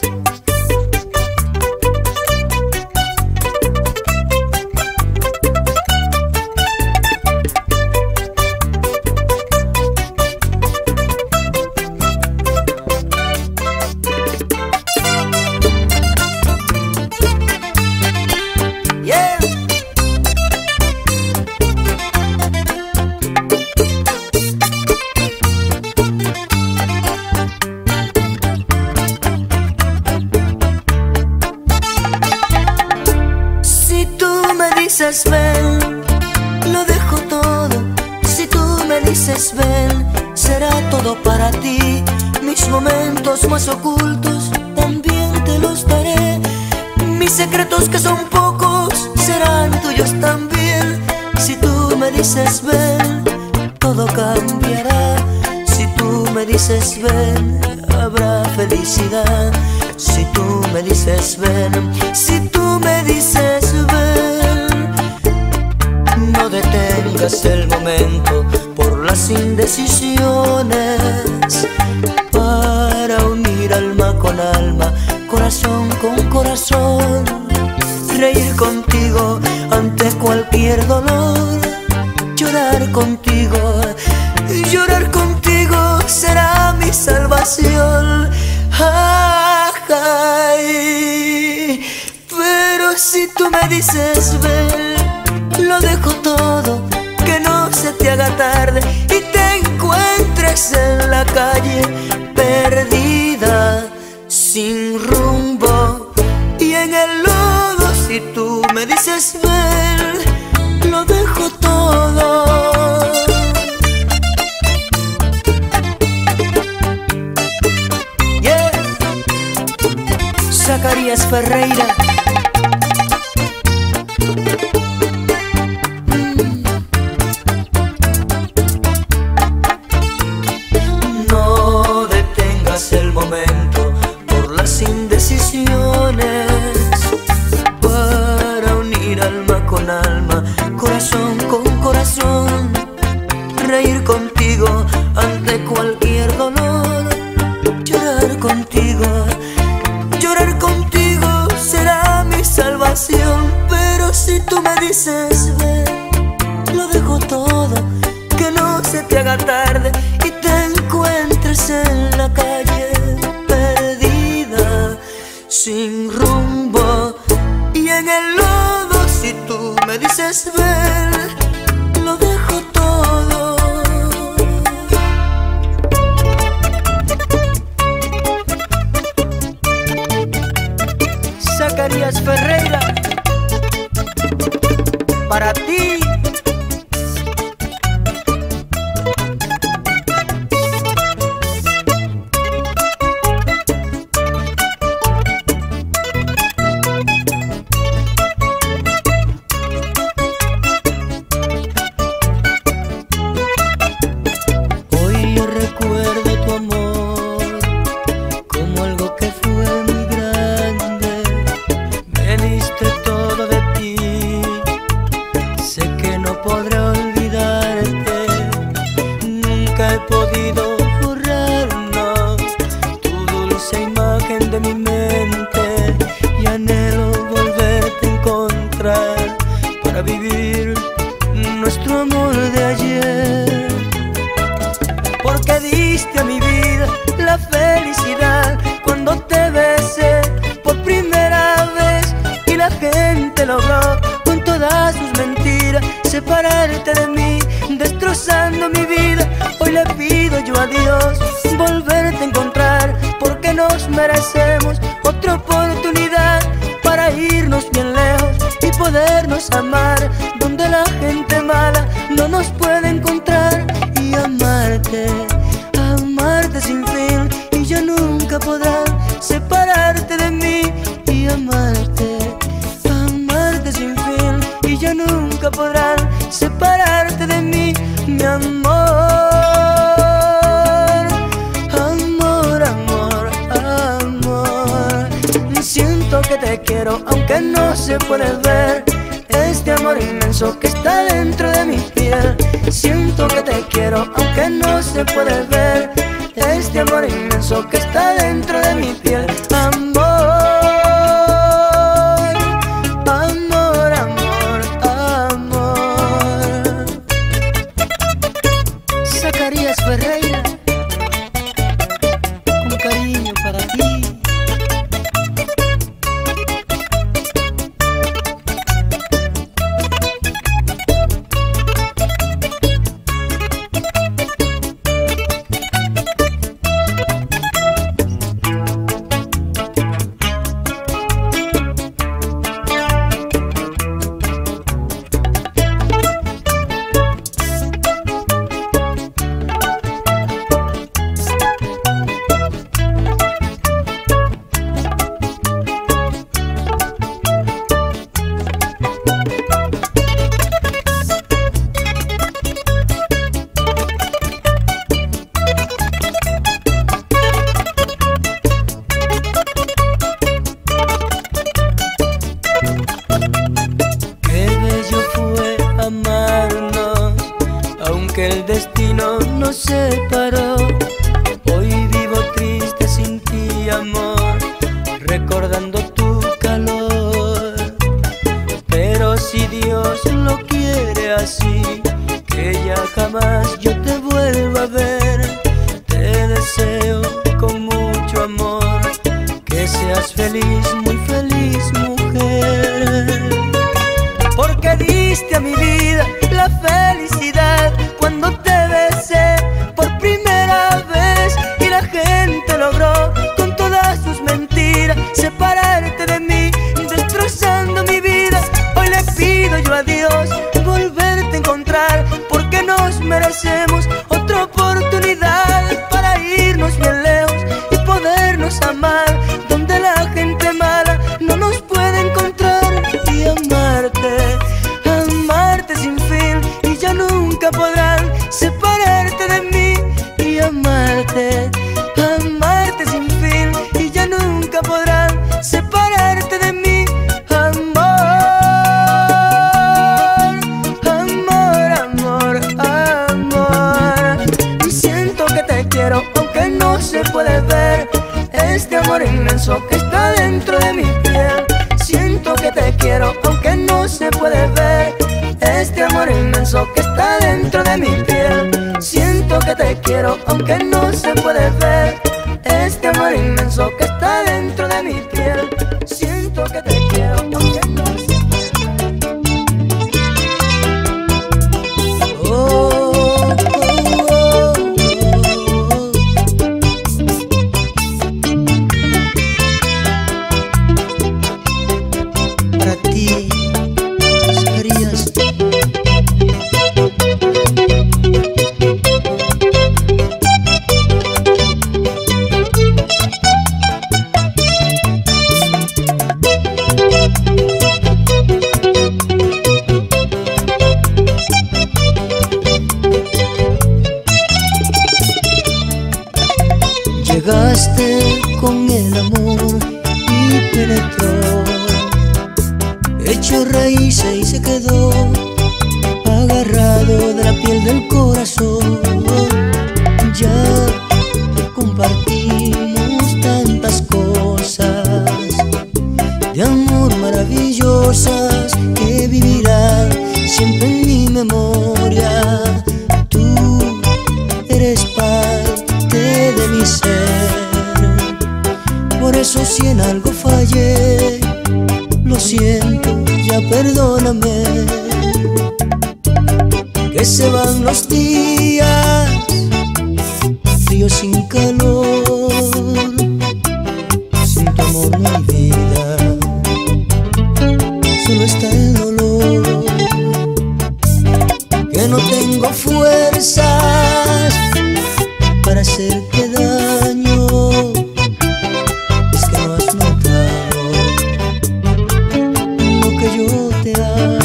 Speaker 2: Dices ven, lo dejo todo. Si tú me dices ven, será todo para ti. Mis momentos más ocultos también te los daré. Mis secretos que son pocos serán tuyos también. Si tú me dices ven, todo cambiará. Si tú me dices ven, habrá felicidad. Si tú me dices ven, si tú me dices ven, no detengas el momento por las indecisiones, para unir alma con alma, corazón con corazón, reír contigo ante cualquier dolor, llorar contigo. Llorar contigo será mi salvación. Ay, pero si tú me dices ven, lo dejo todo, que no se te haga tarde y te encuentres en la calle perdida, sin rumbo y en el lodo. Si tú me dices ven, lo dejo todo. Yeah. Zacarías Ferreira. No detengas el momento por las indecisiones, para unir alma con alma, corazón con corazón, reír contigo ante cualquier dolor. Llorar contigo será mi salvación. Pero si tú me dices ven, lo dejo todo, que no se te haga tarde y te encuentres en la calle perdida, sin rumbo y en el lodo. Si tú me dices ven, lo dejo todo. Zacarías Ferreira, para ti. Hoy yo recuerdo tu amor como algo que fue muy grande. Me diste todo de ti, sé que no podré olvidarte. Nunca he podido borrarnos tu dulce imagen de mi mente, y anhelo volverte a encontrar para vivir nuestro amor de ayer. Porque diste a mi vida la felicidad cuando te besé por primera vez, y la gente logró con todas sus mentiras separarte de mí, destrozando mi vida. Hoy le pido yo a Dios volverte a encontrar, porque nos merecemos otra oportunidad para irnos bien lejos y podernos amar, donde la gente mala no nos puede encontrar. Y amarte sin fin, y ya nunca podrán separarte de mí. Y amarte sin fin, y ya nunca podrán separarte de mí. Mi amor, amor, amor, amor. Siento que te quiero aunque no se puede ver, este amor inmenso que está dentro de mi piel. Siento que te quiero aunque no se puede ver, este amor inmenso que está dentro de mi piel. Amor, amor, amor, amor. Zacarías Ferreira, con cariño para ti. que el destino nos separó. Hoy vivo triste sin ti, amor, recordando tu calor. Pero si Dios lo quiere así, que ya jamás yo te vuelva a ver. Te deseo con mucho amor que seas feliz, muy feliz, mujer. Porque diste a mi vida la felicidad cuando te besé por primera vez, y la gente logró con todas sus mentiras separarte de mí, destrozando mi vida. Hoy le pido yo a Dios volverte a encontrar, porque nos merecemos otra oportunidad para irnos bien lejos y podernos amar, donde la gente mala no nos puede encontrar. Y amarte sin fin, y ya nunca podrán separarte de mí. Y amarte sin fin, y ya nunca podrán separarte de mí. Amor, amor, amor, amor. Siento que te quiero aunque no se puede ver, este amor inmenso que está dentro de mi piel. Siento que te quiero aunque no se puede ver, este amor inmenso que está dentro de mi piel. Siento que te quiero aunque no se puede ver, este amor inmenso que está dentro de mi piel. Siento que te quiero aunque no se llegaste con el amor y penetró, echó raíces y se quedó agarrado de la piel del corazón. Ya compartimos tantas cosas de amor maravillosas que vivirán siempre en mi memoria. Tú eres parte de mi ser, por eso si en algo fallé, lo siento, ya perdóname. Que se van los días, frío sin calor, sin tu amor no hay vida, solo está el dolor. Que no tengo fuerzas para hacerte daño, es que no has notado lo que yo te amo.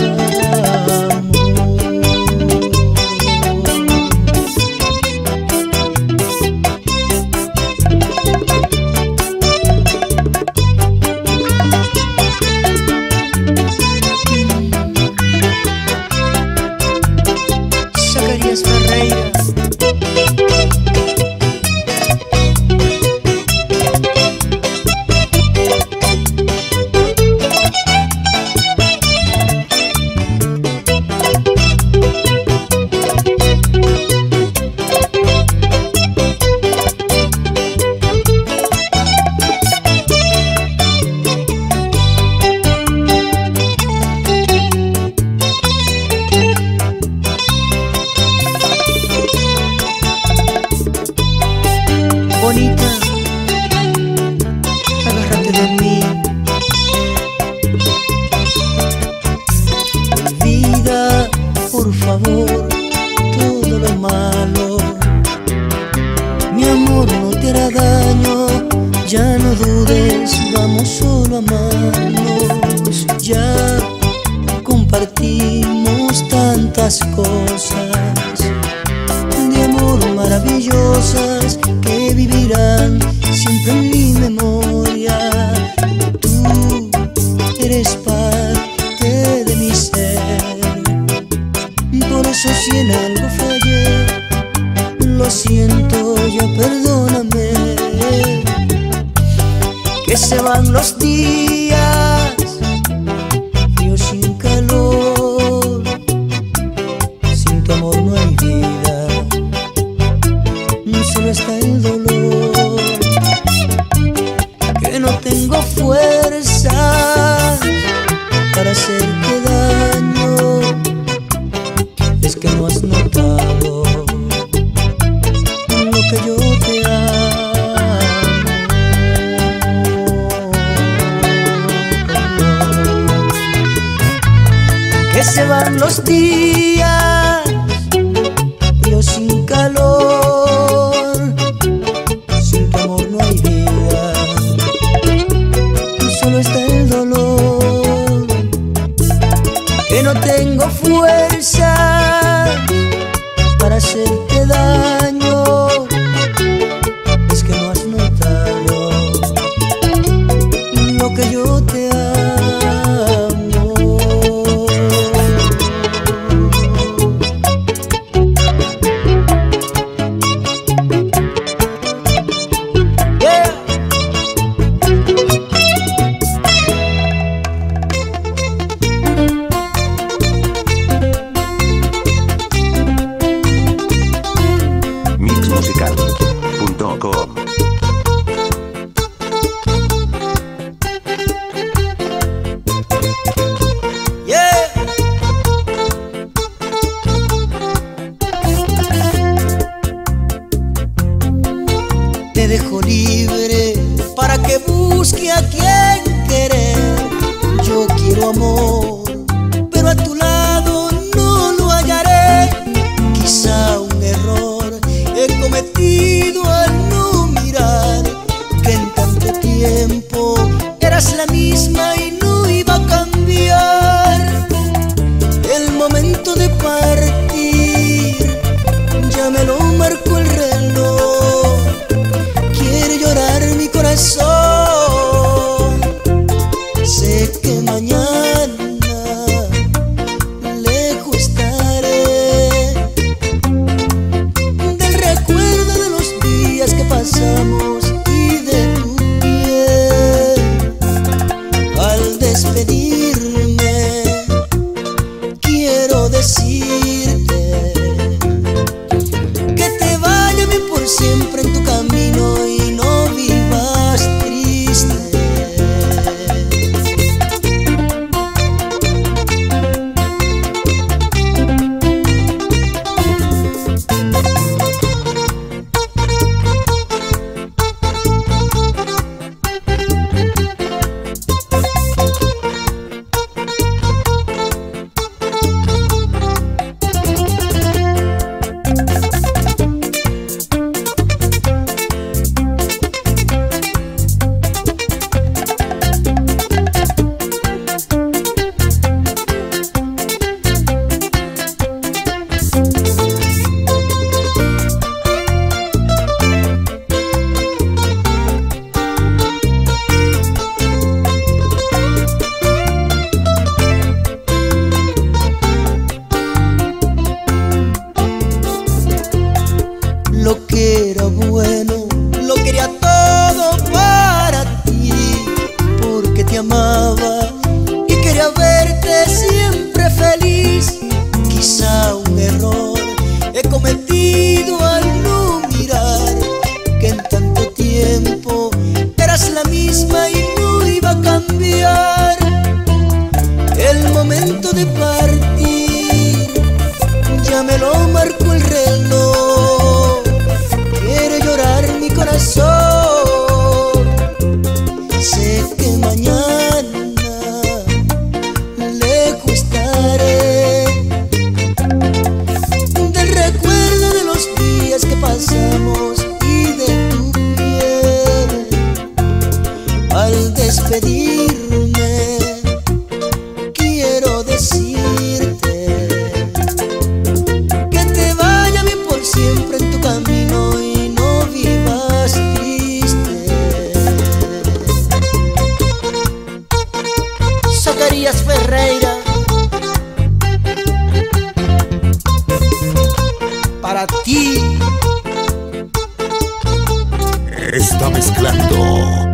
Speaker 2: Zacarías Ferreira. Bonita, agárrate de mí. Olvida, por favor, todo lo malo. Mi amor no te hará daño, ya no dudes, vamos solo a amarnos. Ya compartimos tantas cosas de amor maravillosas que vivirán siempre en mi memoria. Tú eres parte de mi ser, por eso si en algo fallé, lo siento, ya perdóname. Que se van los días, frío sin calor, sin tu amor no hay vida. no has notado lo que yo te amo. Que se van los días, yo sin calor, sin tu amor no hay vida, solo está el dolor. Que no tengo fuerza para hacerte daño, es que no has notado lo que yo te amo.
Speaker 4: Mixmusical.com.
Speaker 2: Te dejo libre para que busque a quien querer. Yo quiero amor, pero a tu lado no lo hallaré. Quizá un error he cometido al no mirar que en tanto tiempo eras la misma y no iba a cambiar. El momento de partir ya me lo marcó el reloj. Quiere llorar mi corazón. Sé que mañana lejos estaré del recuerdo de los días que pasamos y de tu piel. Al despedirme quiero decirte que te vaya bien por siempre en tu camino y no vivas triste. Lo que era bueno lo quería todo para ti, porque te amaba y quería verte siempre feliz. Quizá un error he cometido al no mirar que en tanto tiempo eras la misma y no iba a cambiar. El momento de partir ya me lo marcó el reloj. Quiere llorar mi corazón. Sé que mañana lejos estaré del recuerdo de los días que pasamos y de tu piel. Al despedirme quiero decirte que te vaya bien por siempre en tu camino y no vivas triste. Zacarías Ferreira, para ti.
Speaker 1: Está mezclando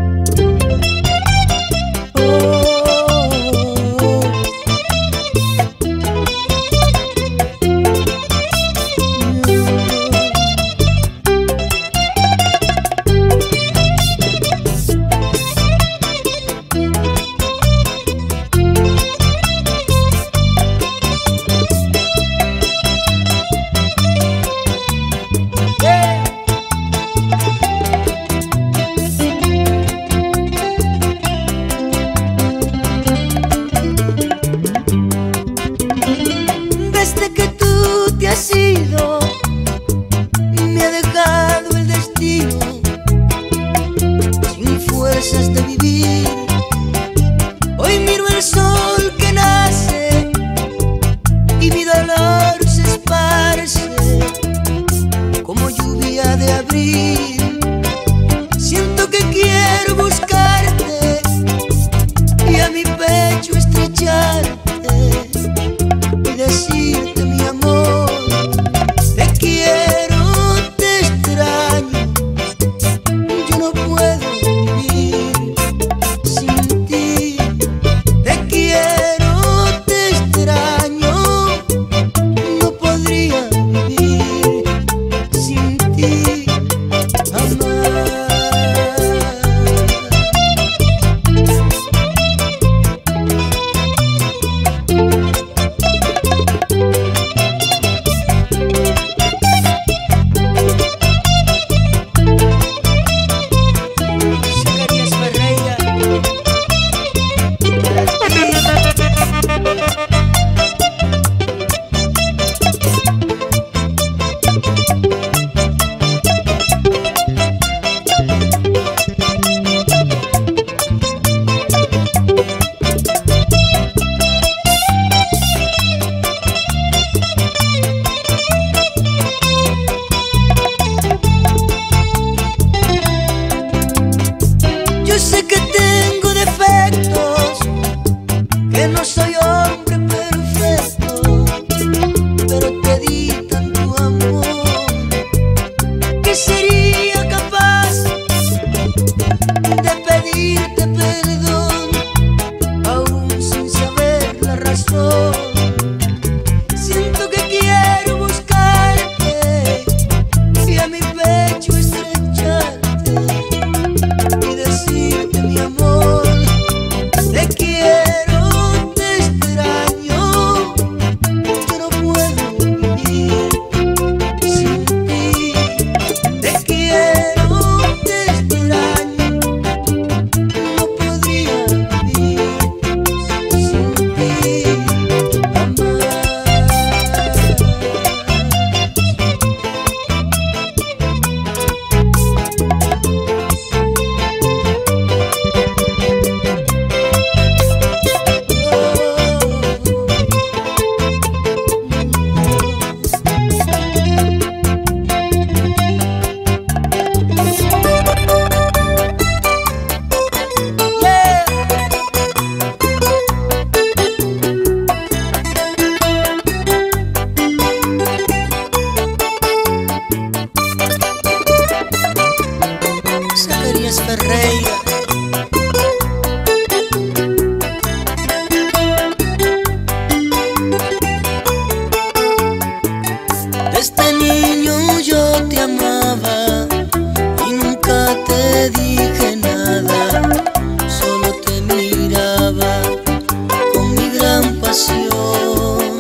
Speaker 2: Desde niño yo te amaba y nunca te dije nada, solo te miraba con mi gran pasión.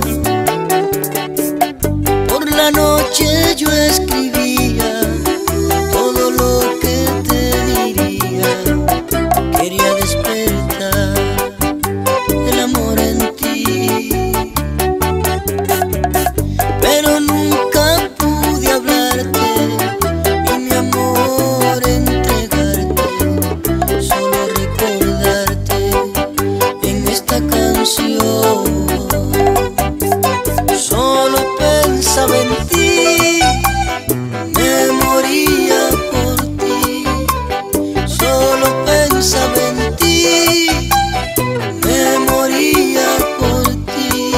Speaker 2: Por la noche yo escribía todo lo que te diría, quería despertar el amor en ti, pero nunca pude hablarte y mi amor entregarte, solo recordarte en esta canción. Solo pensaba en ti, me moría por ti. Solo pensaba en ti, me moría por ti.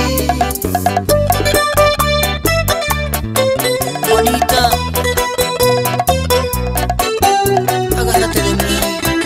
Speaker 2: Bonita, agárrate de mí.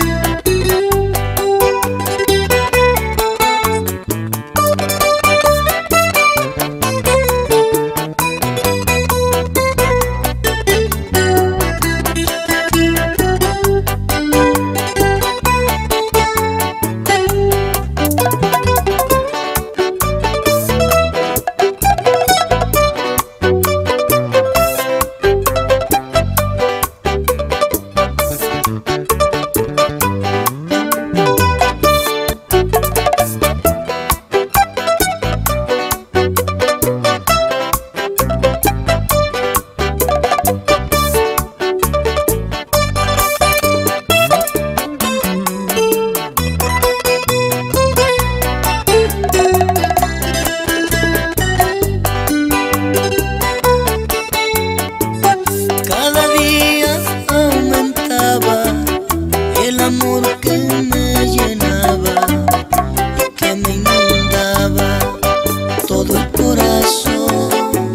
Speaker 2: Cada día aumentaba el amor que me llenaba y que me inundaba todo el corazón.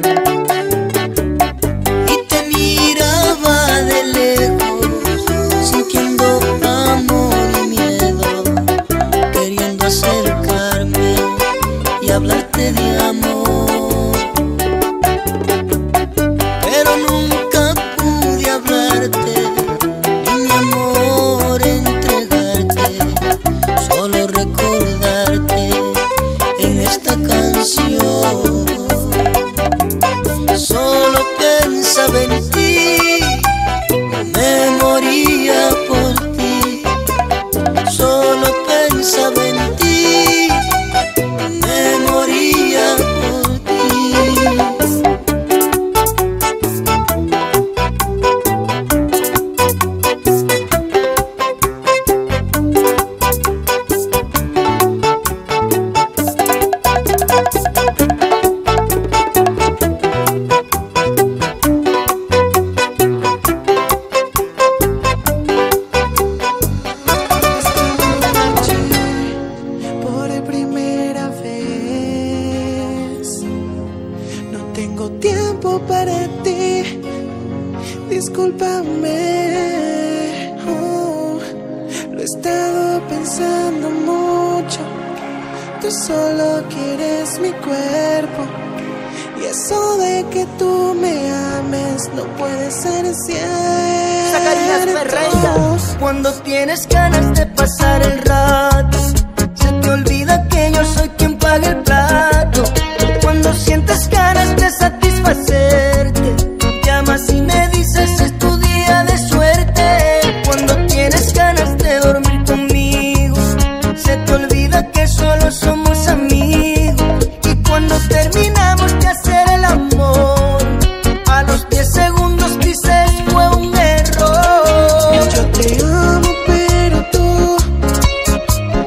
Speaker 2: Y te miraba de lejos, sintiendo amor y miedo, queriendo acercarme y hablarte de amor, pero nunca pude hablarte y mi amor entregarte, solo recordarte en esta canción. Solo pensaba en ti, me moría por ti. Solo pensaba en ti, me moría por ti.
Speaker 4: Por primera vez no tengo tiempo para ti, discúlpame. Lo he estado pensando mucho, tú solo quieres mi cuerpo, y eso de que tú me ames no puede ser cierto.
Speaker 2: Zacarías Ferreira. Cuando tienes ganas de pasar el rato, se te olvida que yo soy quien paga el plato. Cuando sientes ganas de satisfacerte, llamas y me dices es tu día de suerte. Cuando tienes ganas de dormir conmigo, se te olvida que solo somos amigos. Y cuando terminamos de hacer el amor, a los 10 segundos dices fue un error.
Speaker 4: Yo te amo, pero tú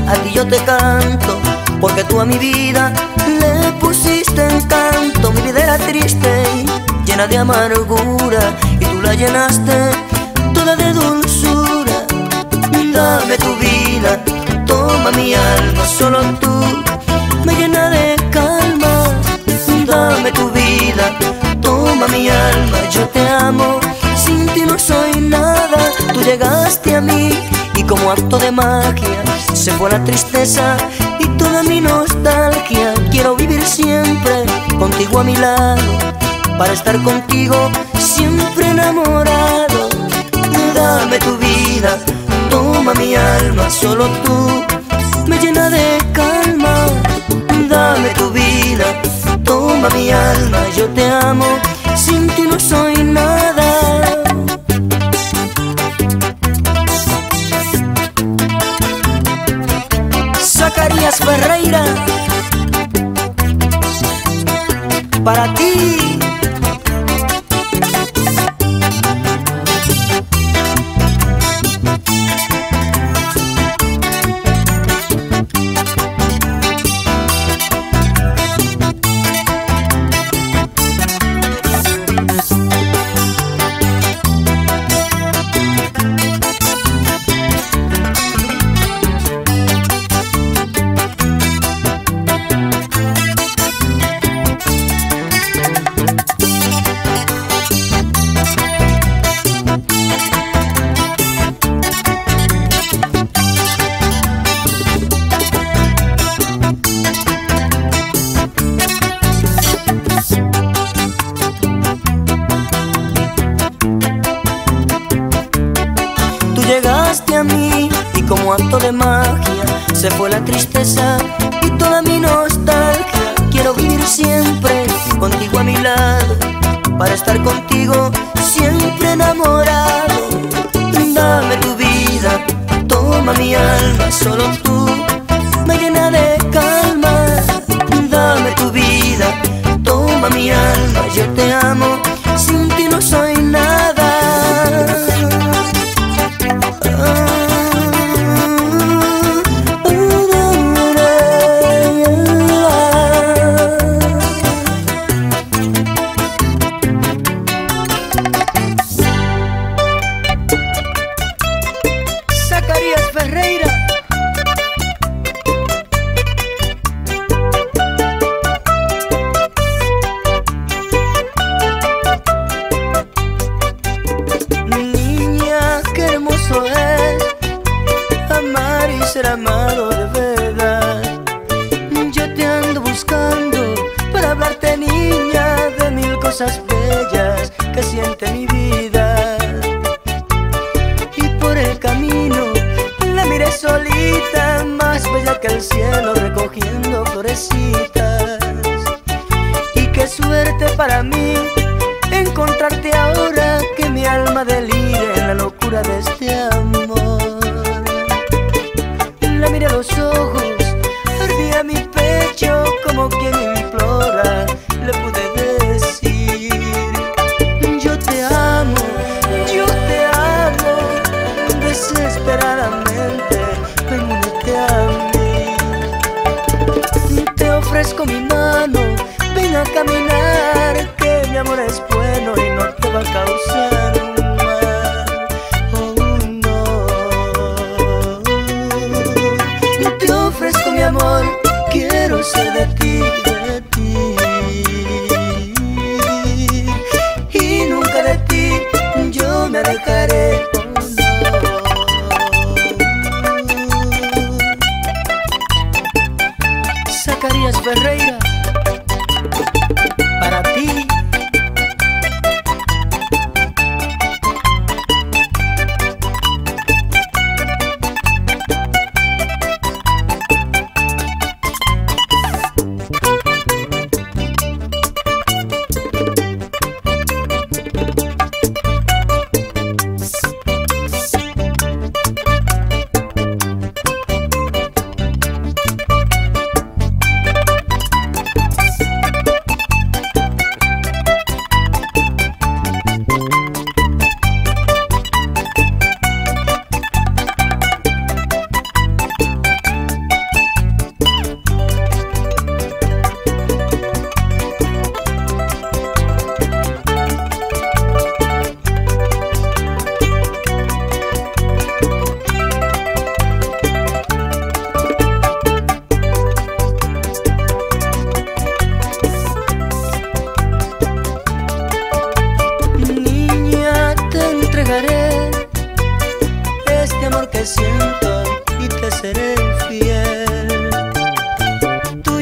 Speaker 2: a ti yo te canto, porque tú a mi vida le pusiste encanto. Mi vida era triste y llena de amargura, y tú la llenaste toda de dulzura. Dame tu vida, toma mi alma, solo tú me llena de calma. Dame tu vida, toma mi alma, yo te amo, sin ti no soy nada. Tú llegaste a mí y como acto de magia se fue la tristeza y toda mi nostalgia. Quiero vivir siempre contigo a mi lado, para estar contigo siempre enamorado. Dame tu vida, toma mi alma, solo tú me llena de calma. Dame tu vida, toma mi alma, yo te amo, sin ti no soy nada. Zacarías Ferreira, para ti. Llegaste a mí y como acto de magia se fue la tristeza y toda mi nostalgia. Quiero vivir siempre contigo a mi lado, para estar contigo siempre enamorado. Dame tu vida, toma mi alma, solo tú me llena de calma. Dame tu vida, toma mi alma, yo te amo, sin ti no soy nada. Zacarías Ferreira, niña, qué hermoso es amar y ser amado de verdad. Yo te ando buscando para hablarte, niña, de mil cosas bellas que siente mi vida. Y por el camino la miré solita, más bella que el cielo, recogiendo florecitas. Y qué suerte para mí encontrarte ahora, que mi alma delire en la locura de este amor. La miré a los ojos, ardía mi pecho como quien implora. Le pude decir: yo te amo, desesperadamente, ven, únete a mí. Te ofrezco mi mano, ven a caminar, que mi amor es bueno y no te va a causar mal. Oh no, te ofrezco mi amor, quiero ser de ti, y nunca de ti yo me alejaré. Zacarías Ferreira, para ti.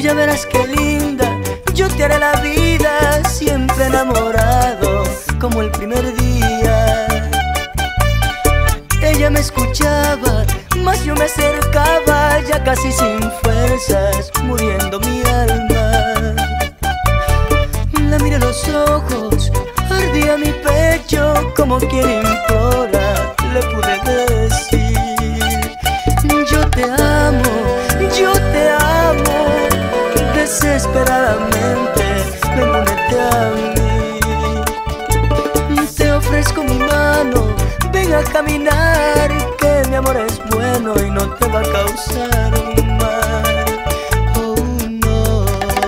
Speaker 2: ya verás qué linda, yo te haré la vida, siempre enamorado como el primer día. Ella me escuchaba, mas yo me acercaba, ya casi sin fuerzas, muriendo mi alma. La miré a los ojos, ardía mi pecho, como quien implora, le pude decir: yo te amo, desesperadamente, ven, únete a mí. Te ofrezco mi mano, ven a caminar, que mi amor es bueno y no te va a causar un mal. Oh no,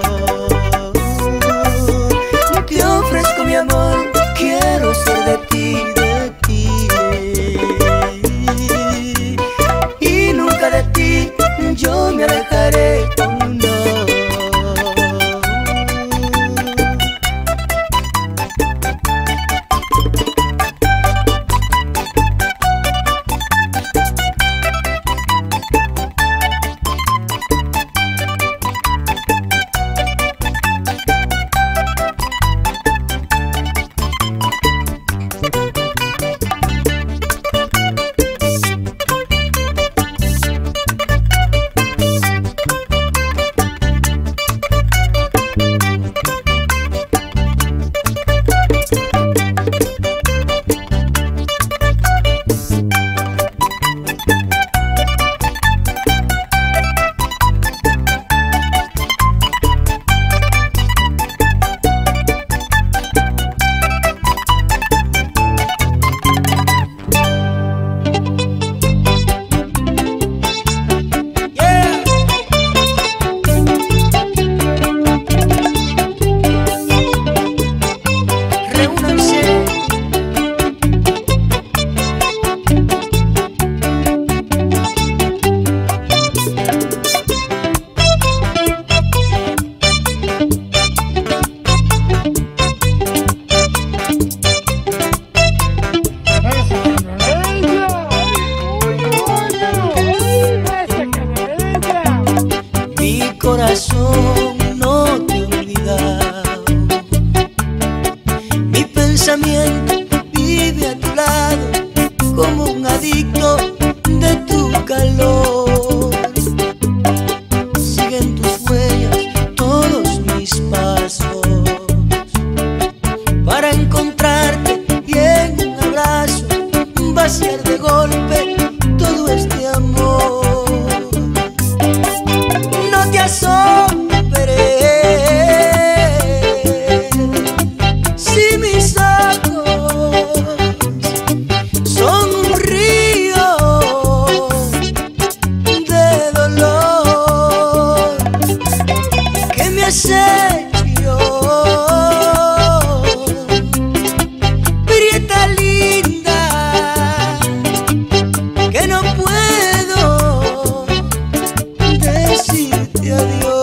Speaker 2: te ofrezco mi amor, quiero ser de ti, y nunca de ti yo me alejaré. Oh no. Corazón no te he olvidado, mi pensamiento vive a tu lado como un adicto de tu calor. Siguen tus huellas todos mis pasos para encontrarte y en un abrazo vaciar de golpe todo este amor. Si mis ojos son un río de dolor que me hace llorar, prieta linda, que no puedo decirte adiós.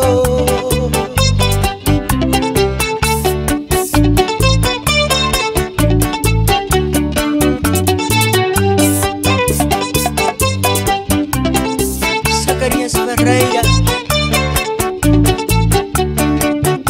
Speaker 2: Zacarías Ferreira.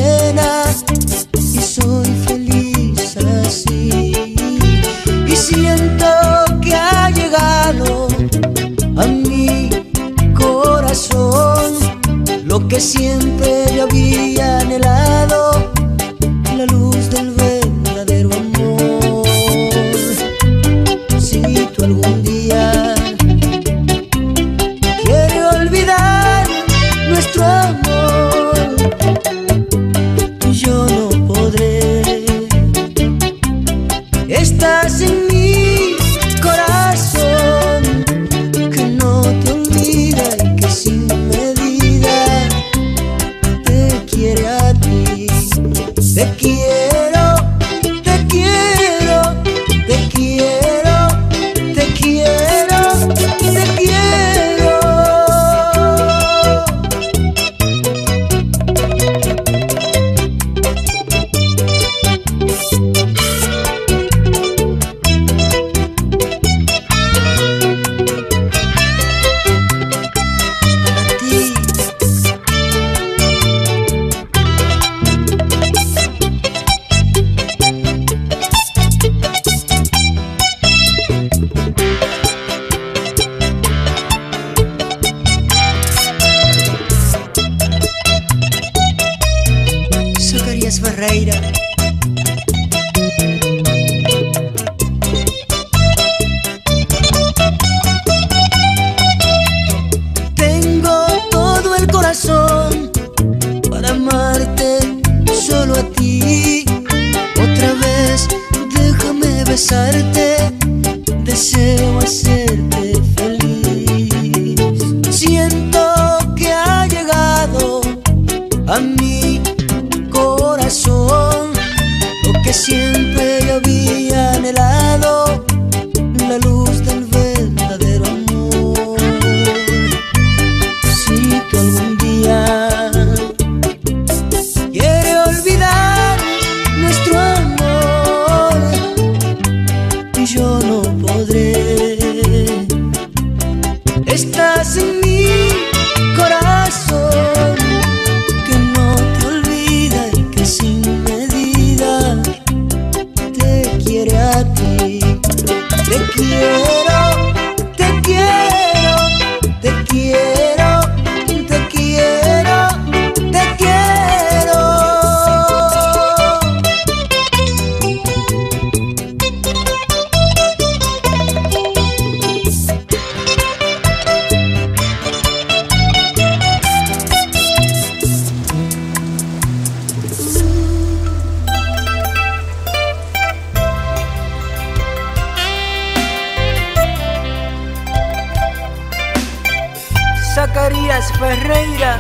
Speaker 2: pena y soy feliz así. Y siento que ha llegado a mi corazón lo que siempre yo había anhelado, la luz del verdadero amor. Si tú algún día quieres olvidar nuestro amor, yo no podré. Estás en mi corazón, que no te olvida y que sin medida te quiere a ti. Te quiero, te quiero, te quiero, te quiero, te quiero. Para ti. Zacarías Ferreira. Tengo todo el corazón para amarte solo a ti. Otra vez déjame besarte, deseo hacerte feliz. Siento que ha llegado a mi corazón lo que siempre yo había anhelado, la luz del verdadero amor. Si tú algún día quieres olvidar nuestro amor, yo no podré. Estás en mi corazón, que no te olvida y que sin medida te quiere a ti. Te quiero, te quiero, te quiero, te quiero, te quiero. Zacarías Ferreira.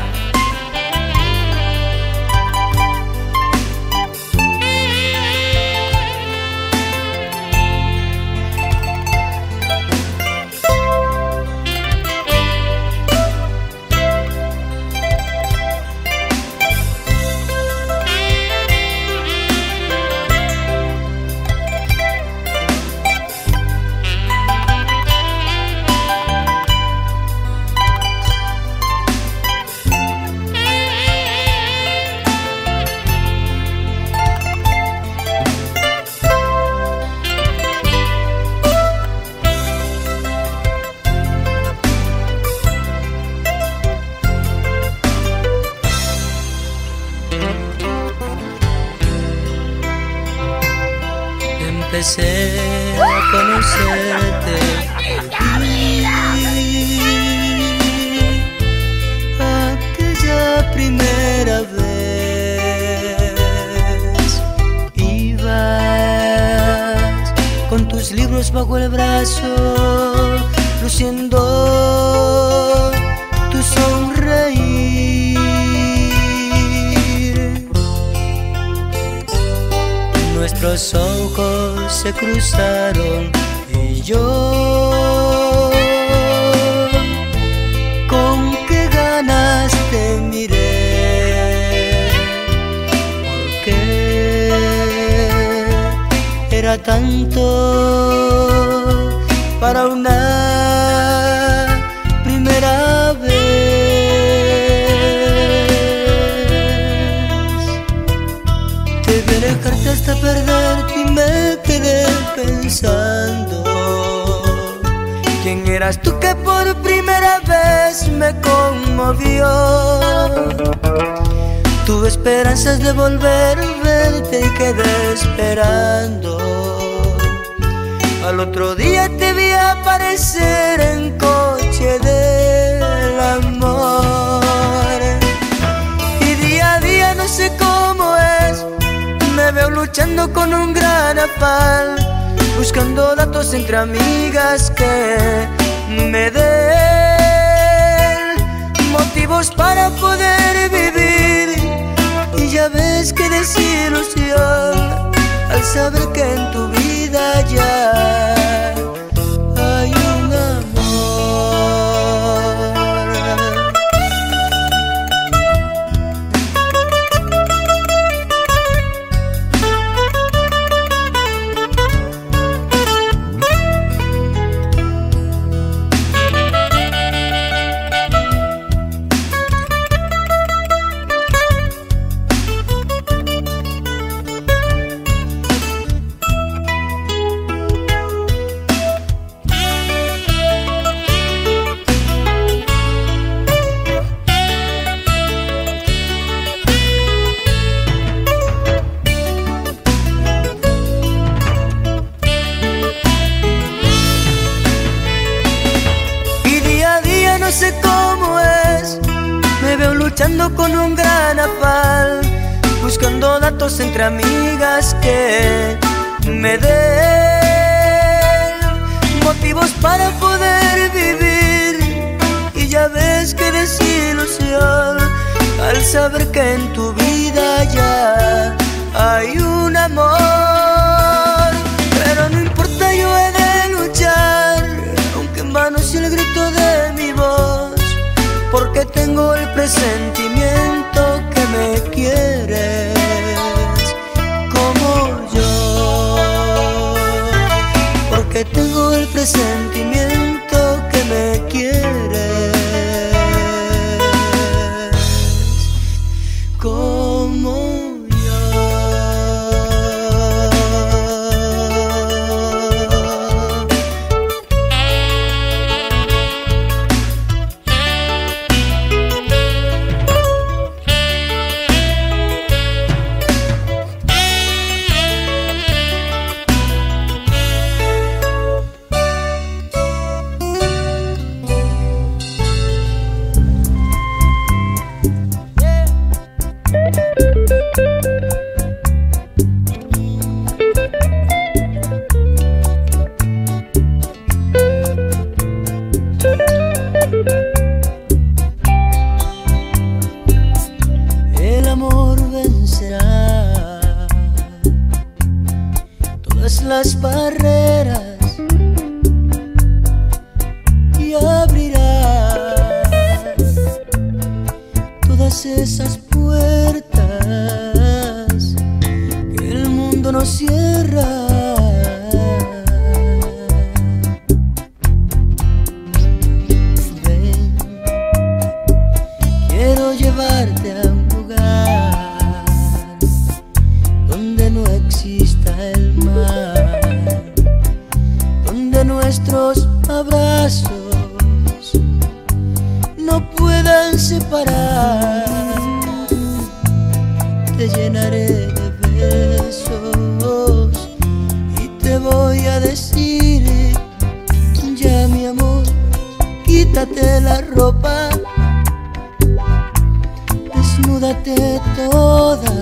Speaker 2: Empecé a conocerte aquella primera vez. Ibas con tus libros bajo el brazo, luciendo tu sonreír. Nuestros ojos se cruzaron y yo con qué ganas te miré, porque era tanto para una primera vez. hasta perderte y me quedé pensando. ¿Quién eras tú que por primera vez me conmovió? Tuve esperanzas de volver a verte y quedé esperando. Al otro día te vi aparecer en coche del amor. Y día a día no sé cómo es, me veo luchando con un gran afán, buscando datos entre amigas que me den motivos para poder vivir. Y ya ves qué desilusión al saber que en tu vida ya hay un amor. No sé cómo es, me veo luchando con un gran afán, buscando datos entre amigas que me den motivos para poder vivir. Y ya ves qué desilusión al saber que en tu vida ya hay un amor. Pero no importa, yo he de luchar, aunque en vano sea el grito de mi voz, porque tengo el presentimiento que me quieres como yo, porque tengo el presentimiento que me quieres como yo. El amor vencerá todas las barreras y abrirá todas esas puertas que el mundo nos cierra. Ven, quiero llevarte a un lugar donde no exista el mar, donde nuestros abrazos no puedan separar. Te llenaré de besos y te voy a decir: ya mi amor, quítate la ropa, desnúdate toda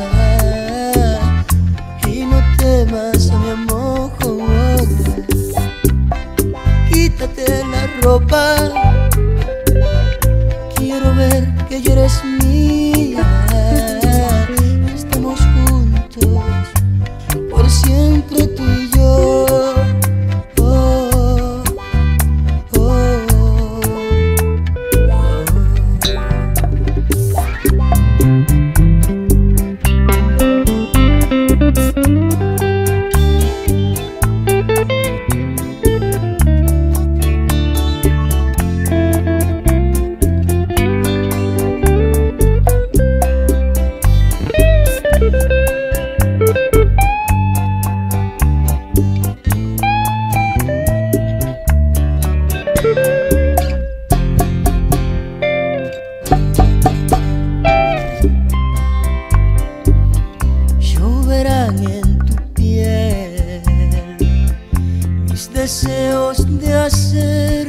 Speaker 2: y no temas a mi amor. Quítate la ropa, quiero ver que ya eres mía. Estamos juntos por siempre tú y yo. Oh, oh, oh. quedan en tu piel mis deseos de hacer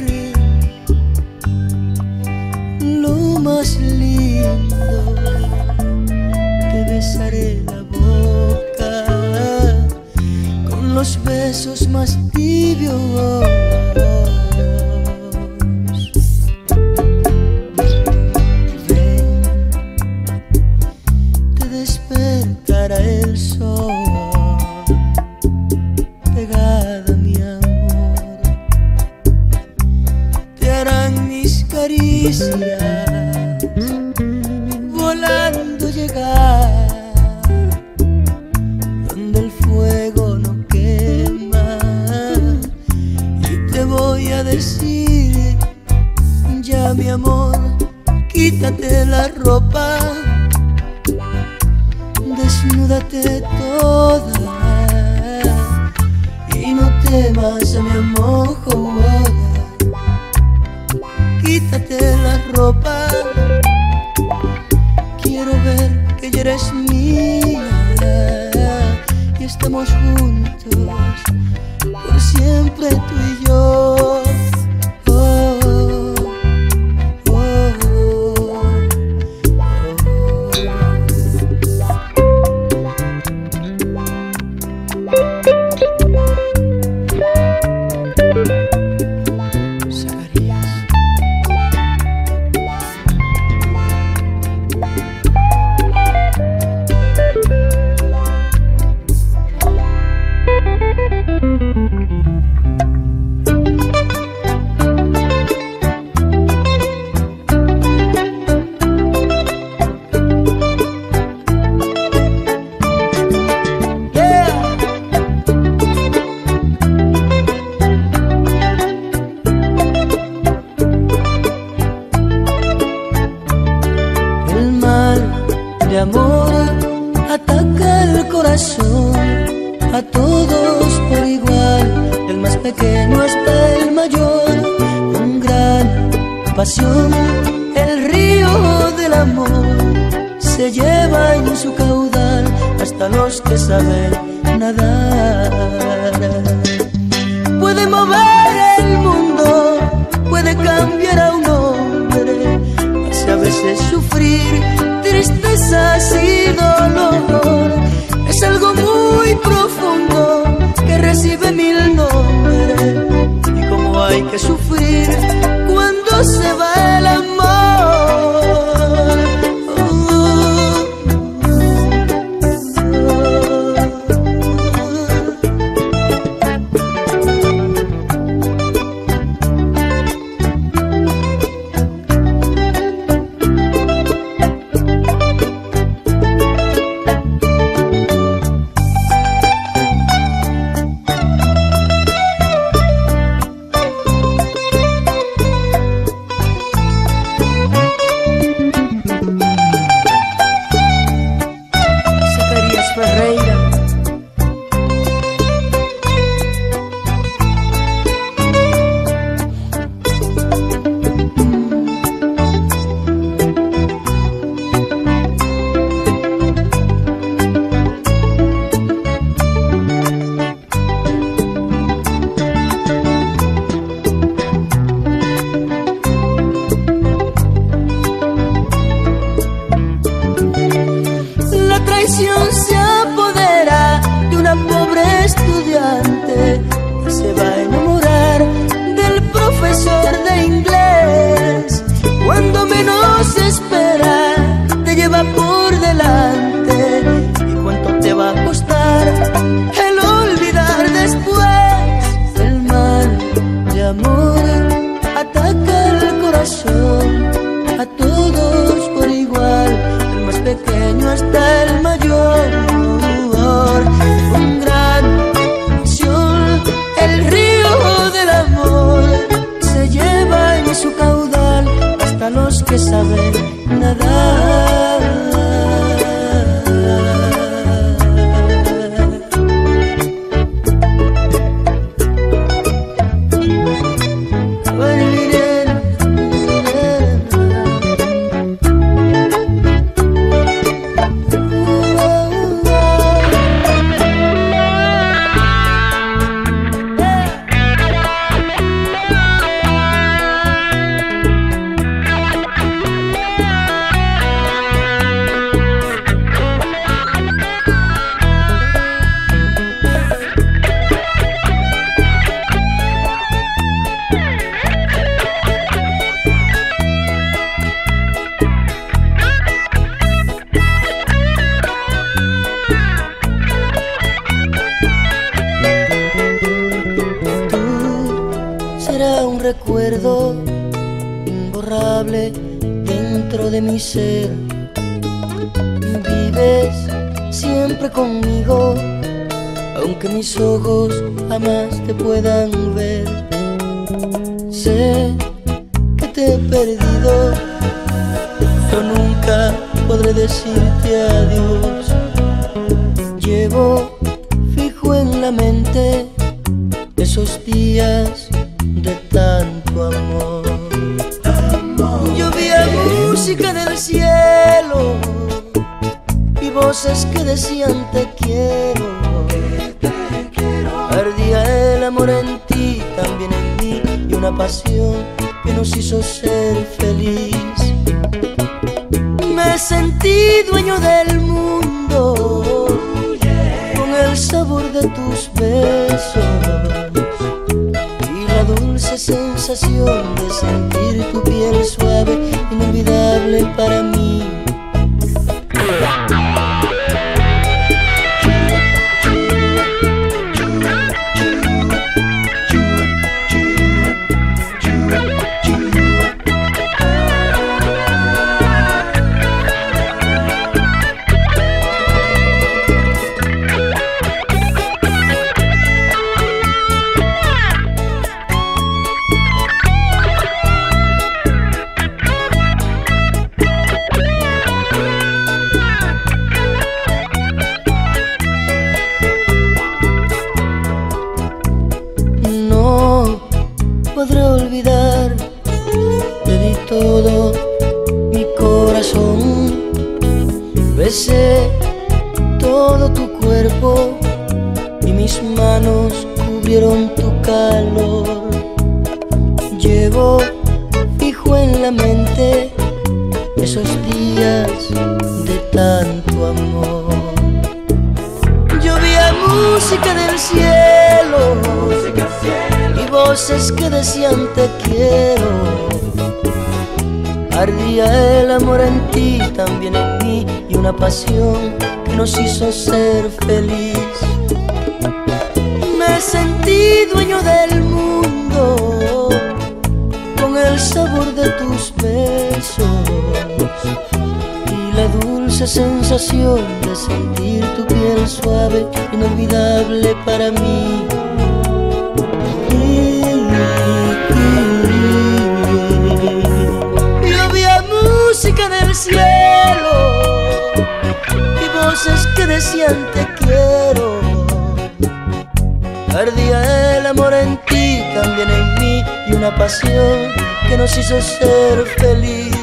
Speaker 2: lo más lindo. Te besaré la boca con los besos más tibios. Ven, te despertará el sol, pegada mi amor. Te harán mis caricias volando llegar donde el fuego no quema, y te voy a decir: ya mi amor, quítate la ropa, desnúdate toda y no temas a mi amor. Quítate la ropa, quiero ver que ya eres mía y estamos juntos por siempre tú y yo. De amor ataca el corazón a todos por igual, del más pequeño hasta el mayor. Con gran pasión el río del amor se lleva en su caudal hasta los que saben nadar. Puede mover el mundo, puede cambiar a un hombre, hace a veces sufrir tristezas y dolor. Es algo muy profundo que recibe mil nombres, y como hay que sufrir cuando se va el amor. Se apodera de una pobre estudiante que se va a enamorar del profesor de inglés. Cuando menos espera te lleva por delante, y cuánto te va a costar el olvidar después. El mal de amor ataca el corazón a todos por igual, del más pequeño hasta el mayor. dentro de mi ser. Vives siempre conmigo, aunque mis ojos jamás te puedan ver. Sé que te he perdido, pero nunca podré decirte adiós. Llevo fijo en la mente esos días de tanto amor. Llovía música del cielo y voces que decían te quiero. Ardía el amor en ti, también en mí, y una pasión que nos hizo ser feliz. Me sentí dueño del mundo con el sabor de tus besos y la dulce sensación de sentir tu piel suave, inolvidable para mí. Podré olvidar, te di todo mi corazón, besé todo tu cuerpo y mis manos cubrieron tu calor. Llevo fijo en la mente esos días de tanto amor. Llovía música del cielo y voces que decían te quiero. Ardía el amor en ti, también en mí, y una pasión que nos hizo ser feliz. Me sentí dueño del mundo con el sabor de tus besos y la dulce sensación de sentir tu piel suave, inolvidable para mí. Llovía música del cielo y voces que decían te quiero. Ardía el amor en ti, también en mí, y una pasión que nos hizo ser feliz.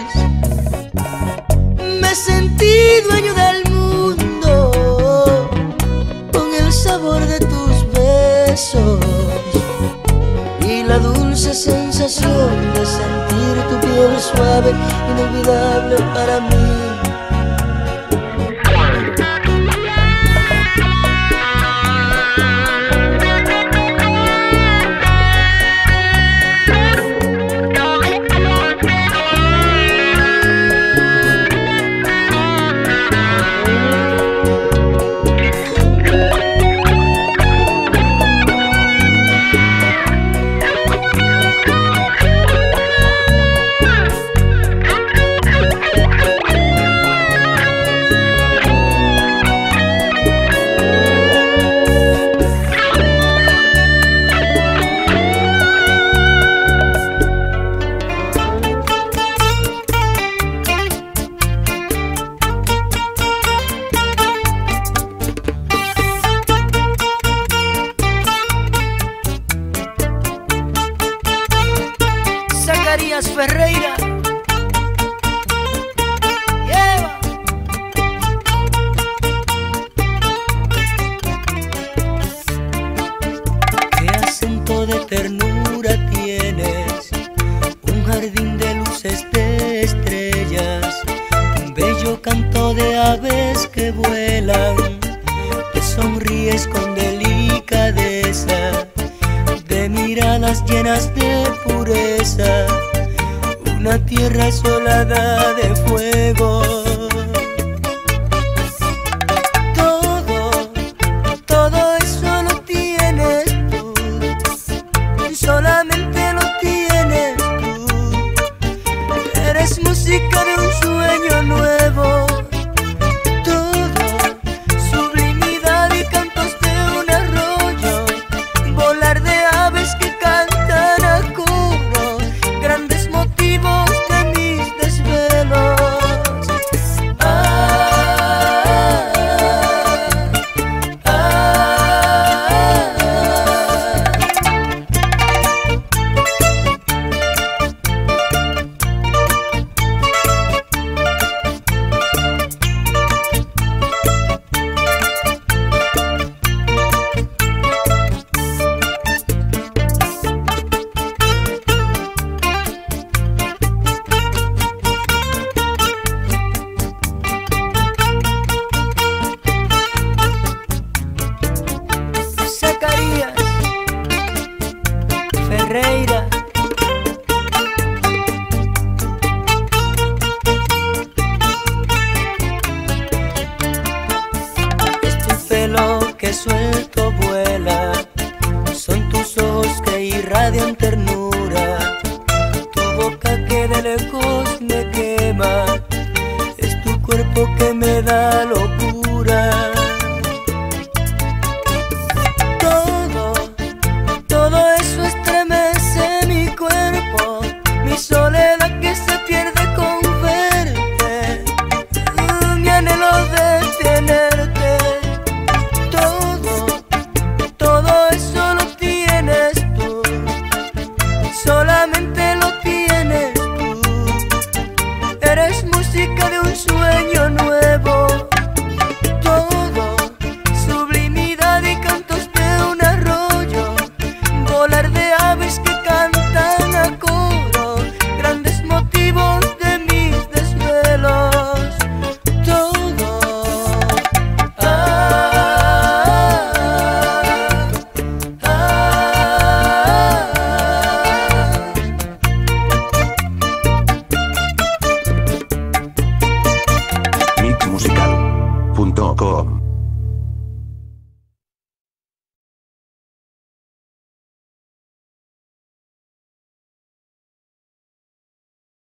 Speaker 2: Me sentí dueño del mundo con el sabor de tus besos y la dulce sensación de sentir tu piel suave, inolvidable para mí. Ferreira, lleva. Qué acento de ternura tienes, un jardín de luces de estrellas, un bello canto de aves que vuelan, te sonríes con delicadeza, de miradas llenas de pureza, una tierra asolada de fuego. Todo eso lo tienes tú, solamente lo tienes tú. Eres música de un sueño que suelto vuela, son tus ojos que irradian ternura, tu boca que de lejos me quema, es tu cuerpo que me da locura. Todo eso estremece mi cuerpo, mi soledad que se pierde con verte, mi anhelo de tenerte. Todo eso lo tienes tú, solamente lo tienes tú. Eres música de un sueño nuevo, todo, sublimidad y cantos de un arroyo, volar de aves que cantan a coro, grandes motivos de mis desvelos. Todo,
Speaker 1: Mixmusical.com